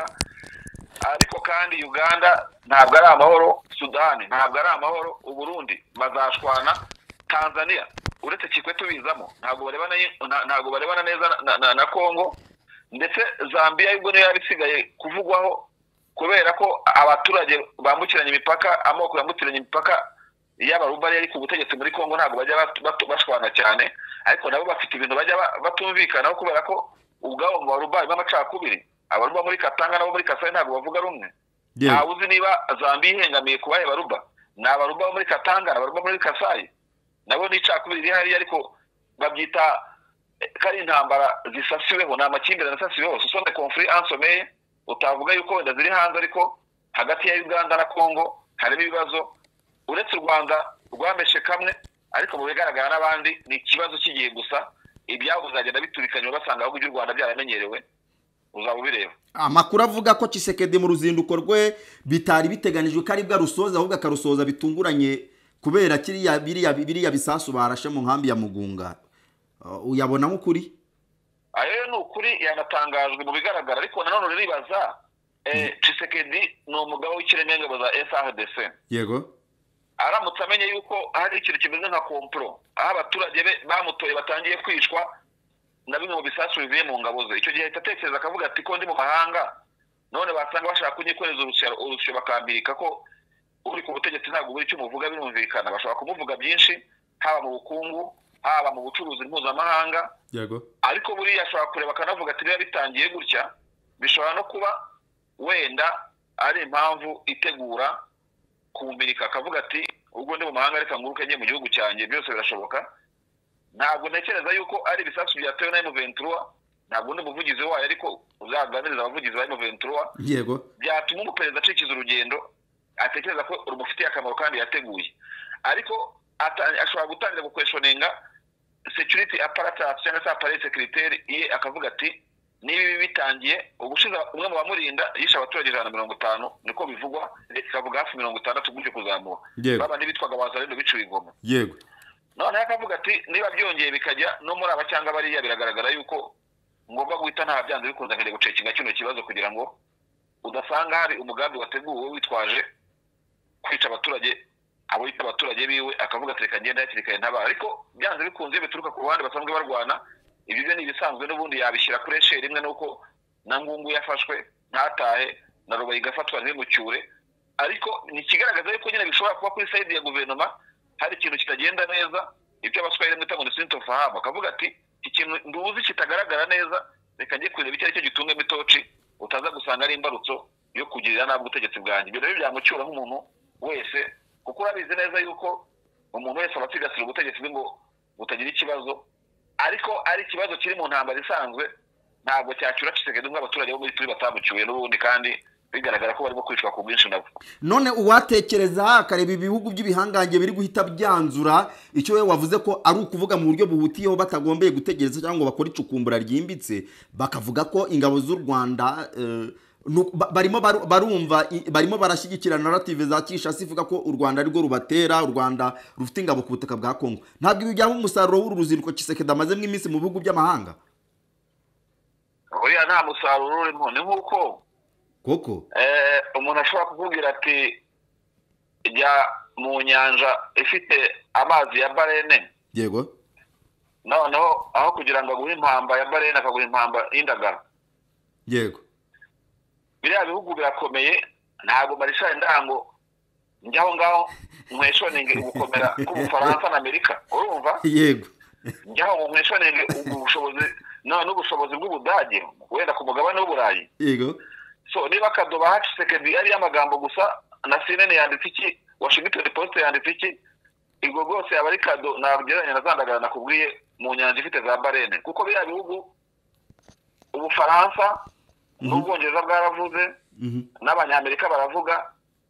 ariko kandi Uganda ntabwo ari amahoro Sudani ntabwo ari amahoro u Burundi bazashwana Tanzania uretse Kikwete bizamo ntabwo barebana ntabwo barebana neza na, na, na Congo ndetse Zambia y'ubwo niyo yabisigaye kuvugwaho kubera ko abaturage bambukiranya imipaka amoko yambukiranya imipaka y'abaruba ari ku butegetsi muri Congo ntabwo bajya bashwana cyane ariko nabo bafite ibintu bajya batumvikana kubera ko ubwabo mu baruba b'amacakubiri abaruba muri Katanga nabo muri Kasai ntabwo bavuga rumwe ntawe uzi niba Zambia ihengamiye kubahe baruba ni abaruba muri Katanga abaruba muri Kasai nabo ni cakubiri rihari ariko babyita kari intambara zisasiweho na amakimbirane asasiweho sosone conflit ensomeye utavuga yuko wenda ziri hanze ariko hagati ya Uganda na Congo harimo ibibazo uretse u Rwanda rwameshe kamwe ariko mu bigaragara n'abandi ni ikibazo kigiye gusa ibyabo uzagenda biturikanye basanga aho u Rwanda byaramenyerewe uzaba bireba amakuru avuga ko Tshisekedi mu ruzinduko rwe bitari biteganijwe ko ari bwa rusoza ahubwo akarusoza bitunguranye kubera kiriya biriya biriya bisasu barashe mu nkambi ya Mugunga uyabona nk'ukuri ayo ni ukuri yanatangajwe mu bigaragara ariko nanone ribaza eh Tshisekedi ni umugabo w'ikiremenge za F A R D C yego aramutse amenye yuko hari ikintu kimeze nka kompro aho abaturage be bamutoye batangiye kwishwa na bimwe mu bisasu bivuye mu ngabo ze icyo gihe atatekereza akavuga ati ko ndi mu mahanga none basanga bashaka kunyikoreza urusyo urusyo bakambirika ko uri ku butegetsi ntabwo buri cyo muvuga birumvikana bashobora kumuvuga byinshi haba mu bukungu haba mu bucuruzi mpuzamahanga yego ariko buriya ashobora kureba akanavuga ati biba bitangiye gutya bishobora no kuba wenda ari impamvu itegura kumbirika akavuga ati ubwo ndi mu mahanga reka nguruke njye mu gihugu cyanjye byose birashoboka ntabwo ntekereza yuko ari ibisasu byatewe na M vingt-trois ntabwo ndi umuvugizi wayo ariko uzaganiriza abavugizi ba M vingt-trois yego byatuma umuperezida acikiza urugendo atekereza ko rumufitiye akamaro kandi yateguye ariko ashobora gutangira gukweshoninga security apparatus cyangwa se appareil sécuritaire iye akavuga ati nibi bitangiye ubushize umwe mu bamurinda yisha abaturage ijana na mirongo itanu niko bivugwa ikavuga hafi mirongo itandatu gutyo kuzamura baba nibitwaga bazarendo bicuye ingoma yego none akavuga ati niba byongeye bikajya no muri aba cyangwa bariya biragaragara yuko ngomba guhita nta byanze bikunze nkere gucekinga kino kibazo kugira ngo udasanga hari umugambi wateguwe witwaje kwica abaturage abo yita abaturage biwe akavuga ati reka ngenda yakirikaye ntaba ariko byanze bikunze bituruka ku ruhande basanzwe barwana ibyo byo ni ibisanzwe n'ubundi yabishyira kuri esheri imwe nuko na ngungu yafashwe ntatahe na rubayi gafatwa ntimucyure ariko ni kigaragaza yuko nyine bishobora kuba kuri side ya guverinoma hari ikintu kitagenda neza ibyo abaswahili mwita ngo ni sintofahamu akavuga ati ikintu nduzi kitagaragara neza reka njye kureba icyo ari cyo gitunga imitoci utaza gusanga ari imbarutso yo kugirira nabi ubutegetsi bwanjye ibyo rero byamucyura nk'umuntu wese kuko urabizi neza yuko umuntu wese abasigasira ubutegetsi bwe ngo butagira ikibazo ariko ari ikibazo kiri mu ntambara isanzwe ntabwo cyacyura Tshisekedi nk'abaturage bo muri turi batamucyuye n'ubundi kandi bigaragara ko barimo kwicwa ku bwinshi nabo none uwatekereza akareba ibihugu by'ibihangange biri guhita byanzura icyo we wavuze ko ari ukuvuga mu buryo buhutiyeho batagombeye gutegereza cyangwa ngo bakore icukumbura ryimbitse bakavuga ko ingabo z'u Rwanda barimo barumva barimo barashyigikira narrative za Kinshasa ivuga ko u Rwanda ari rwo rubatera u Rwanda rufite ingabo ku butaka bwa Kongo ntabwo ibi byaba umusaruro w'uru ruzinduko Tshisekedi amazemo iminsi mu bihugu by'amahanga oya nta musaruro urimo ni nk'uko koko eh umuntu ashobora kukubwira ati jya mu nyanja ifite amazi ya barene yego noneho aho kugira ngo aguhe impamba ya barene akaguha impamba y'indagara yego biriya bihugu birakomeye ntabwo marisha ndango njyaho ngaho mweshoninge ugukomera k'Ubufaransa na Amerika urumva yego njyaho mweshoninge ubushobozi no n'ubushobozi bw'Ubudage wenda ku mugabane w'Uburayi yego so niba kadoba hacu Tshisekedi ari amagambo gusa na C N N yanditse iki Washington Post yanditse iki ubwo bwose yaba ari kado nagereranya na zandagara nakubwiye mu nyanja ifite za barene kuko biriya bihugu Ubufaransa n'Ubwongereza bwaravuze n'Abanyamerika baravuga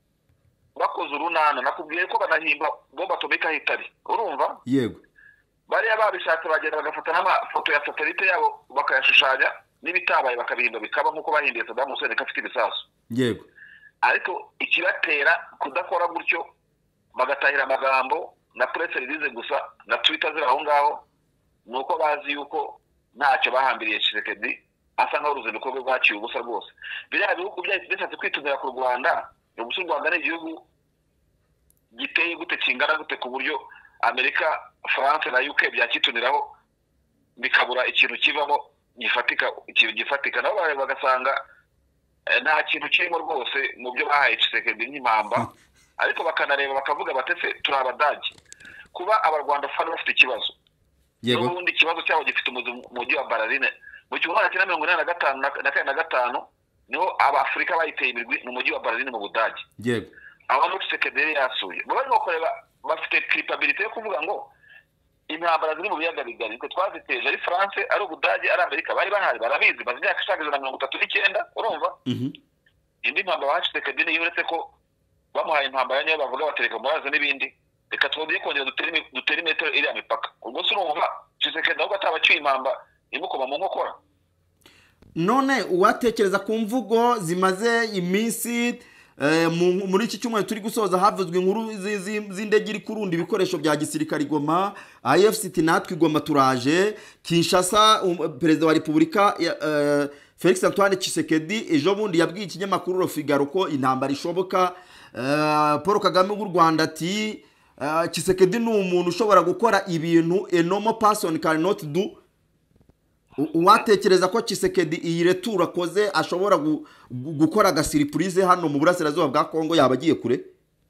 bakoze urunana nakubwiye ko banahimba bomba atomika hitari urumva yego bariya babishatse bagenda bagafata n'amafoto ya satellite yabo bakayashushanya n'ibitabaye bakabihimba bikaba nkuko bahindiye Saddam Hussein kafite ibisasu yego ariko ikibatera kudakora gutyo bagatahira amagambo na press release gusa na Twitter zira aho ngaho nuko bazi yuko ntacyo bahambiriye Tshisekedi asa nkaho uruzinduko rwe rwaciye ubusa rwose biriya bihugu byashatse kwitunira ku Rwanda ubusa u Rwanda ni igihugu giteye gute kingana gute ku buryo Amerika France na U K byakituniraho bikabura ikintu kivamo gifatika ikintu gifatika nabo bagasanga nta kintu kirimo rwose mu byo bahaye Tshisekedi nk'impamba ariko bakanareba bakavuga batese turi abadage kuba abarwanda fana bafite ikibazo yego n'ubundi ikibazo cyabo gifite umujyi wa Berlin mu cyumweru cya mirongo inani na gatanu na kane na gatanu niho abafrika bayiteye imirwi mu mujyi wa Berlin mu Budage yego abantu Tshisekedi yasuye barimo kureba bafite capability yo kuvuga ngo intambara ziri mu biyaga bigari twe twaziteje ari France ari Ubudage ari Amerika bari bahari barabizi bazi imyaka ishaka mirongo itatu n'icyenda urumva mhm indi mpamba ba Tshisekedi ni uretse ko bamuhaye impamba yanyo bavuga batereka muraze n'ibindi reka twongeye kongera dutere dutere metero iri amipaka ubwo se urumva Tshisekedi aho gatabacyuye impamba imukoma mu nkokora none uwatekereza ku mvugo zimaze iminsi muri iki cyumweru turi gusoza havuzwe inkuru z'indege iri kurunda ibikoresho bya gisirikare Goma A F C natwe Goma turaje Kinshasa perezida wa Repubulika Felix Antoine Tshisekedi ejo bundi yabwiye ikinyamakuru Le Figaro ko intambara ishoboka Paul Kagame w'u Rwanda ati Tshisekedi ni umuntu ushobora gukora ibintu a normal person cannot do uwatekereza ko Tshisekedi iyi retour akoze ashobora gukora agasiripurize hano mu burasirazuba bwa Kongo yabagiye kure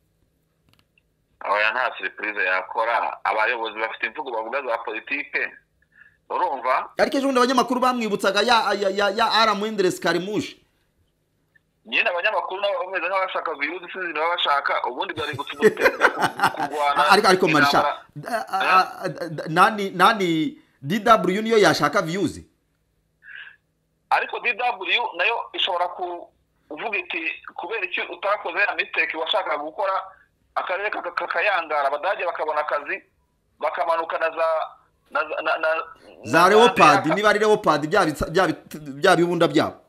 oya nta surprise yakora abayobozi bafite imvugo bavuga za politike urumva ariko ejo abanyamakuru bamwibutsaga ya ya ya Aramwendres Karimush nyine abanyamakuru nabo bameze nk'abashaka virusi sinzi nabo bashaka ubundi bari gutuma kurwana ariko ariko marisha nani nani D W niyo yashaka views ariko D W nayo ishobora kuvuga iti kubera iki utakoze ya mistake washaka gukora akarere kakayangara abadage bakabona akazi bakamanuka na za na na za Leopard niba ari Leopard bya bya bibunda byabo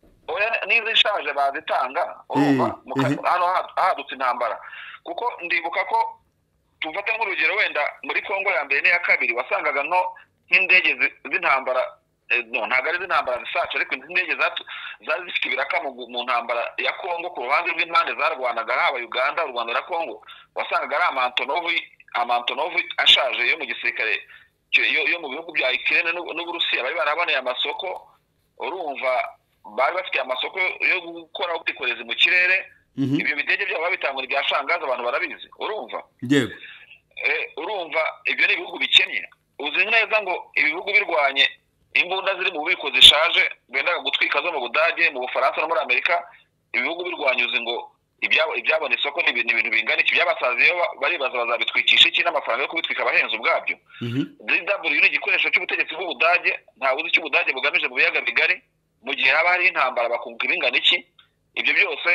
oya nizi shaje bazitanga urumva hano hadutse intambara kuko ndibuka ko tufate nk'urugero wenda muri Kongo ya mbere n'iya kabiri wasangaga nko nk'indege z'intambara no ntago ari z'intambara zisaca ariko indege zari zifite ibiraka mu ntambara ya Kongo ku ruhande rw'impande zarwanaga haba Uganda u Rwanda na Kongo wasangaga ari amantonovu amantonovu ashaje yo mu gisirikare yo mu bihugu bya Ukraine n'Uburusiya bari baraboneye amasoko urumva bari bafite amasoko yo gukora ubwikorezi mu kirere ibyo bidege byabo babitangura bya shangaza abantu barabizi urumva yego eh urumva ibyo ni ibihugu bikennye uzi neza ngo ibihugu birwanye imbunda ziri mu bubiko zishaje bendaga gutwika zo mu Budage mu Bufaransa no muri Amerika ibihugu birwanye uzi ngo ibyabo ibyabona isoko ni ibintu bingana iki byabasaziyo baribaza bazabitwikisha iki n'amafaranga yo kubitwika abahenze ubwabyo D W ni igikoresho cy'ubutegetsi bw'u Budage nta uzi cy'u Budage bugamije mu biyaga bigari mu gihe haba hari intambara bakunga ibingana iki ibyo byose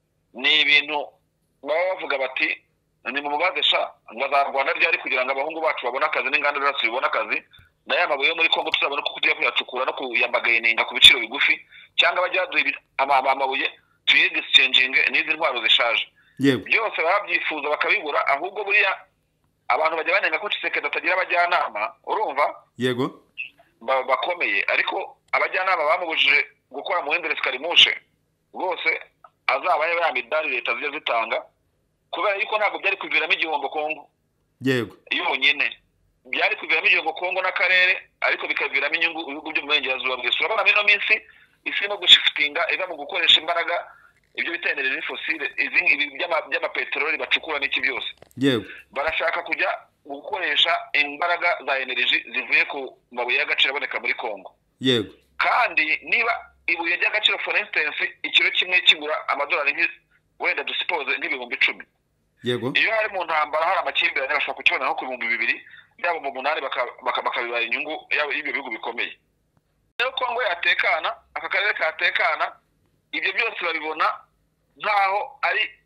ni ibintu baba bavuga bati ni mu mubaze sha bazarwana ryari kugira ngo abahungu bacu babone akazi n'inganda zacu zibone akazi na ya mabuye muri Kongo tuzabona ko kujya kuyacukura no kuyambagayininga ku biciro bigufi cyangwa bajya duha amabuye tuye exchange n'izi ntwaro zishaje byose babyifuza bakabibura ahubwo buriya abantu bajya banenga ko Tshisekedi atagira abajyanama urumva yego bakomeye ariko abajyanama bamubujije gukora mu Hendres Karimushe bose azabaye ya midari leta zije zitanga kubera yuko ntabwo byari kuviramo igihombo Kongo yego yonyine byari kuviramo igihombo Kongo n'akarere ariko bikaviramo inyungu ibihugu byo mu Burengerazuba bw'Isi urabona muri no minsi isi no gushiftinga iva mu gukoresha imbaraga ibyo bitendereza fosile izi by'ama petroli bacukura n'iki byose yego barashaka kujya gukoresha imbaraga za energy zivuye ku mabuye y'agaciro aboneka muri Kongo yego kandi niba ibuye ry'agaciro for instance ikiro kimwe kigura amadolari wenda dusipoze nk'ibihumbi icumi yego iyo hari mu ntambara hari amakimbirane bashaka kukibona nko ku bihumbi bibiri yabo mu munani bakabibara inyungu yabo y'ibyo bihugu bikomeye rero Kongo yatekana aka karere katekana ibyo byose babibona nkaho ari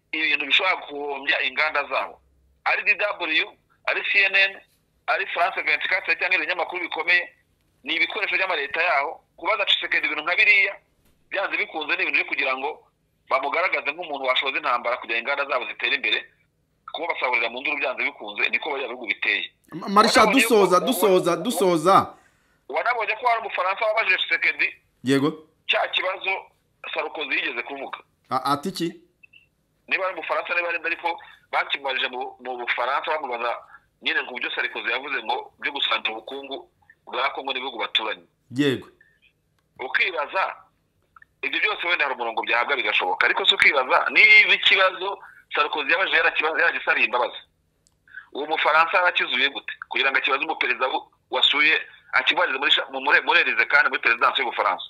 ibintu bishobora guhombya inganda zabo, ari D W, ari C N N, ari France vingt-quatre cyangwa ibinyamakuru bikomeye, ni ibikoresho by'amaleta yaho. Kubaza Tshisekedi ibintu nka biriya byanze bikunze ni ibintu kugira ngo bamugaragaze nk'umuntu washoza intambara kugira inganda zabo zitere imbere, kuba basahurira mu nduru byanze bikunze niko bari bihugu biteye. Marisha dusoza dusoza dusoza wanabonye ko hari umufaransa wabajije Tshisekedi yego cya kibazo Sarkozy yigeze kuvuga ati iki, niba ari umufaransa niba ari ariko bakimarije mu Bufaransa bamubaza nyine ngo byo Sarkozy yavuze ngo byo gusangira ubukungu bwa Kongo n'ibihugu baturanye. Yego, ukibaza ibyo byose wenda hari umurongo byahabwa bigashoboka, ariko se ukibaza niba ikibazo Sarkozy yabaje yarakibazo yaragisariye imbabazi, uwo mufaransa yarakizuye gute kugira ngo akibaze umuperezida wasuye akibarize muri murerize kandi muri perezidansi y'Ubufaransa?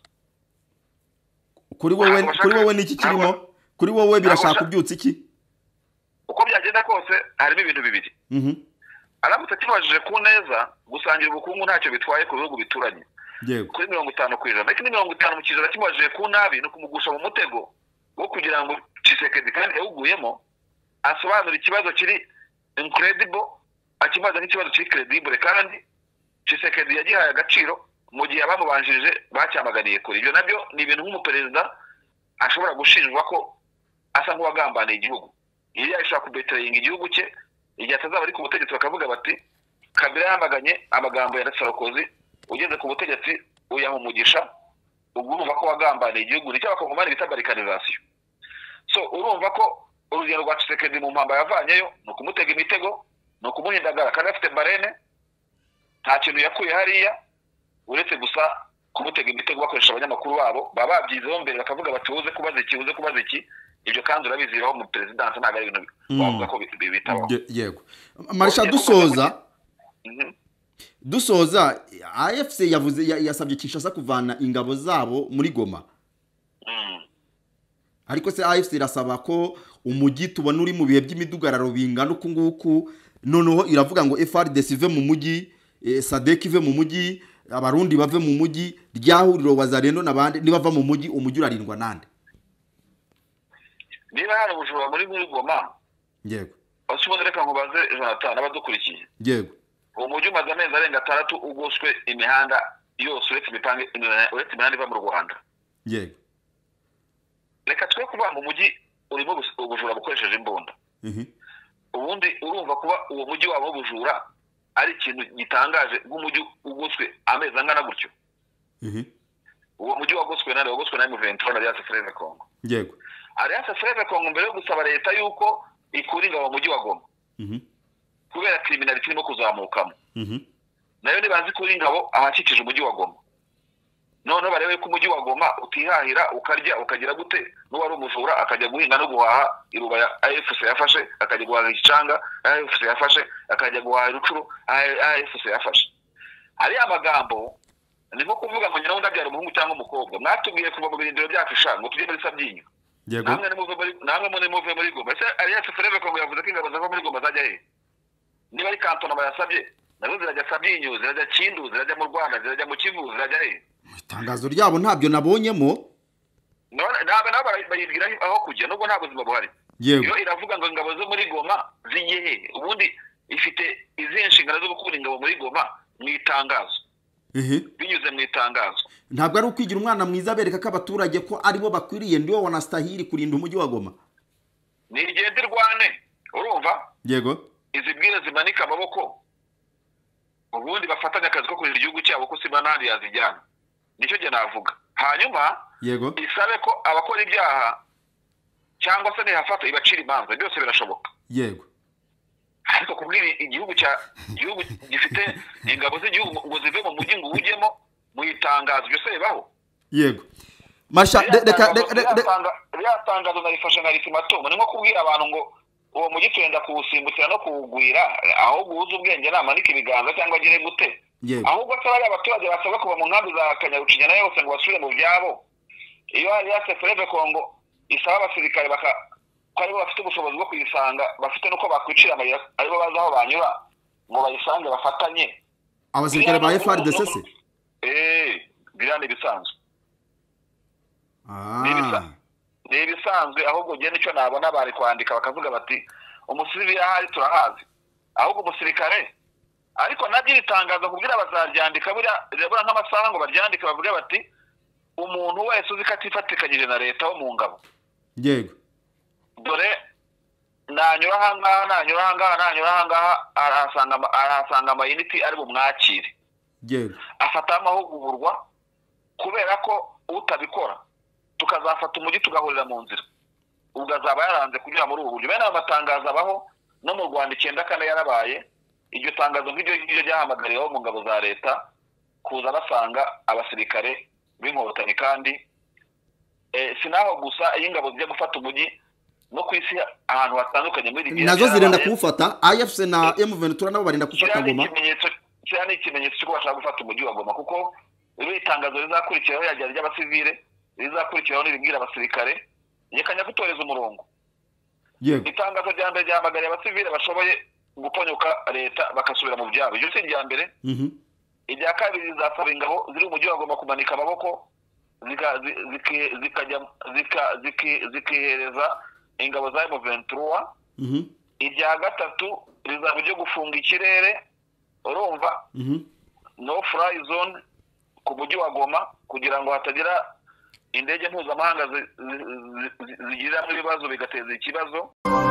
Kuri wowe kuri wowe niki kirimo, kuri wowe birashaka kubyutsa iki? Uko byagenda kose harimo ibintu bibiri. Mhm. Aramutse kibajije ku neza gusangira ubukungu ntacyo bitwaye ku bihugu bituranye. Yego. Kuri mirongo itanu ku ijana, ariko ni mirongo itanu mu kijana kibajije ku nabi no kumugusha mu mutego wo kugira ngo Tshisekedi kandi yawuguyemo asobanura ikibazo kiri incredible, akibaza nk'ikibazo kiri credible kandi Tshisekedi yagihaye agaciro mu gihe abamubanjirije bacyamaganiye kuri. Ibyo nabyo ni ibintu nk'umuperezida ashobora gushinjwa ko asa nk'uwagambaniye igihugu. Iyo yashaka kubetrayinga igihugu cye igihe atazaba ari ku butegetsi bakavuga bati Kabila yamaganye amagambo ya Sarkozy, ugeze ku butegetsi uyaha umugisha, ubwo urumva ko wagambaniye igihugu. Nicyo abakongomani bita barikarizasiyo. So urumva ko urugendo rwa Tshisekedi mu mpamba yavanyeyo no kumutega imitego no kumuhindagara kandi afite barene, nta kintu yakuye hariya uretse gusa kumutega imitego bakoresha abanyamakuru babo baba babyizeho mbere bakavuga bati uze kubaza iki uze kubaza iki. Ibyo kandi urabiziraho mu presidence ntago ari ibintu bavuga ko bitabaho. Yego, Marisha dusoza dusoza A F C yavuze yasabye Kinshasa kuvana ingabo zabo muri Goma. Ariko se A F C irasaba ko umujyi tubona uri mu bihe by'imidugararo bingana uku nguku, noneho iravuga ngo F R D C ive mu mujyi, Sadek ive mu mujyi, abarundi bave mu mujyi, ryahuriro Wazalendo nabandi nibava mu mujyi, umujyi urarindwa nande? Niba hari ubujura muri muri Goma, yego, basubone reka nkubaze Jonathan abadukurikiye. Yego, uwo mujyi umaze amezi arenga atandatu ugoswe imihanda yose uretse imipange uretse imihanda iva mu Rwanda. Yego, reka twe kuba mu mujyi urimo ubujura bukoresheje imbunda. Mhm. Ubundi urumva kuba uwo mujyi wabo ubujura ari ikintu gitangaje nk'umujyi ugoswe amezi angana gutyo. Mhm. Uwo mujyi wagoswe nande wagoswe na M vingt-trois na Alliance Fleuve Congo. Yego, Alliance Fleuve Congo mbere yo gusaba leta yuko ikuringa mu mujyi wa Goma. Mhm. Kubera criminality irimo kuzamukamo. Mhm. Nayo nibanzi kuri ingabo ahakikije umujyi wa Goma. None barebe ko umujyi wa Goma utihahira ukarya ukagira gute n'uwari umujura akajya guhinga no guhaha iruba ya A F C yafashe, akajya guhaha icanga A F C yafashe, akajya guhaha rucuru A F C yafashe. Ari amagambo niko kuvuga ngo nyina ndabyara umuhungu cyangwa umukobwa. Mwatubwiye kuva mu birindiro byacu sha ngo tujye muri Sabyinyo. Yego, namwe nimuve muri namwe muri muve muri Goma. Se Alliance Fleuve Congo yavuze ko ingabo zava muri Goma zajya he? Niba ari kantona bayasabye nazo zirajya Sabyinyo, zirajya Kindu, zirajya mu Rwanda, zirajya mu Kivu, zirajya he? itangazo ryabo ntabyo nabonyemo. None nabe nabo bayibwira aho kujya nubwo nta buzima buhari. Yego, Iyo iravuga ngo ingabo zo muri Goma zigiye he? Ubundi ifite izihe nshingano zo gukura ingabo muri Goma mu itangazo? ehe, Binyuze mu itangazo. ntabwo ari ukwigira umwana mwiza bereka ko abaturage ko aribo bakwiriye ndiwo wanastahili kurinda umujyi wa Goma. Ni igende rwane urumva? Yego, Izibwire zimanika amaboko ubundi bafatanya akazi ko kurinda igihugu cyabo ko siba ntandi yazijyana. Nicyo gihe navuga. Hanyuma yego, isabe ko abakora ibyaha cyangwa se nihafata ibacira imanza byose birashoboka. yego, Ariko kubwira igihugu cya igihugu gifite ingabo z'igihugu ngo zive mu mujyi ngo ujyemo mu itangazo byose bibaho. yego. Marisha reka ryatangazo narifashe nka rifimatomo ni nko kubwira abantu ngo uwo mujyi twenda kuwusimbukira no kuwugwira aho guhuza ubwenge namanike ibiganza cyangwa agire gute. Yego, ahubwo ko ari abaturage basabwa kuva mu nkambi za Kanyarucinya na yose ngo basubire mu byabo. Iyo Alliance Fleuve Congo isaba abasirikare baka ko aribo bafite ubushobozi bwo kuyisanga bafite nuko bakwicira amayira aribo baza aho banyura ngo bayisange bafatanye abasirikare ba F R D C se? Eh, birane bisanzwe. Ah, ni ibisanzwe ahubwo ugenda icyo nabona bari kwandika bakavuga bati umusivili ahari turahazi ahubwo umusirikare ariko nabyo ritangaza kubwira bazaryandika buriya rebura nk'amasaha ngo baryandike bavuga bati umuntu wese uzi ko atifatikanyije na leta wo mu ngabo yego dore nanyura ahangaha nanyura ahangaha nanyura ahangaha arahasanga arahasanga amayiniti ari bumwakire yego afata amahugurwa kubera ko utabikora tukazafata umujyi tugahurira mu nzira ubwo azaba yaranze kugira muri ubu buryo bene amatangazo abaho no mu Rwanda icyenda kane yarabaye iryo tangazo nk'iryo ngiryo ryahamagariyeho mu ngabo za leta kuza basanga abasirikare b'inkotanyi kandi sinaho gusa iyo ingabo zijya gufata umujyi no ku isi ahantu hatandukanye muri Libya nazo zirenda kuwufata I F C na M ventura nabo barinda gufata Goma kiriya ni ikimenyetso cy'uko bashaka gufata umujyi wa Goma kuko iri itangazo rizakurikiraho yajyana ry'abasivile rizakurikiraho niribwira abasirikare yekanya gutoreza umurongo yego itangazo rya mbere ryamagariye abasivile bashoboye guponyoka leta bakasubira mu byabo iryo si irya mbere mhm irya kabiri zisaba ingabo ziri umujyi wa Goma kumanika amaboko zikajya zikihereza ingabo za M ventura mhm irya gatatu rizaba ryo gufunga ikirere urumva mhm no fly zone ku mujyi wa Goma kugira ngo hatagira indege mpuzamahanga zigirira ibibazo bigateza ikibazo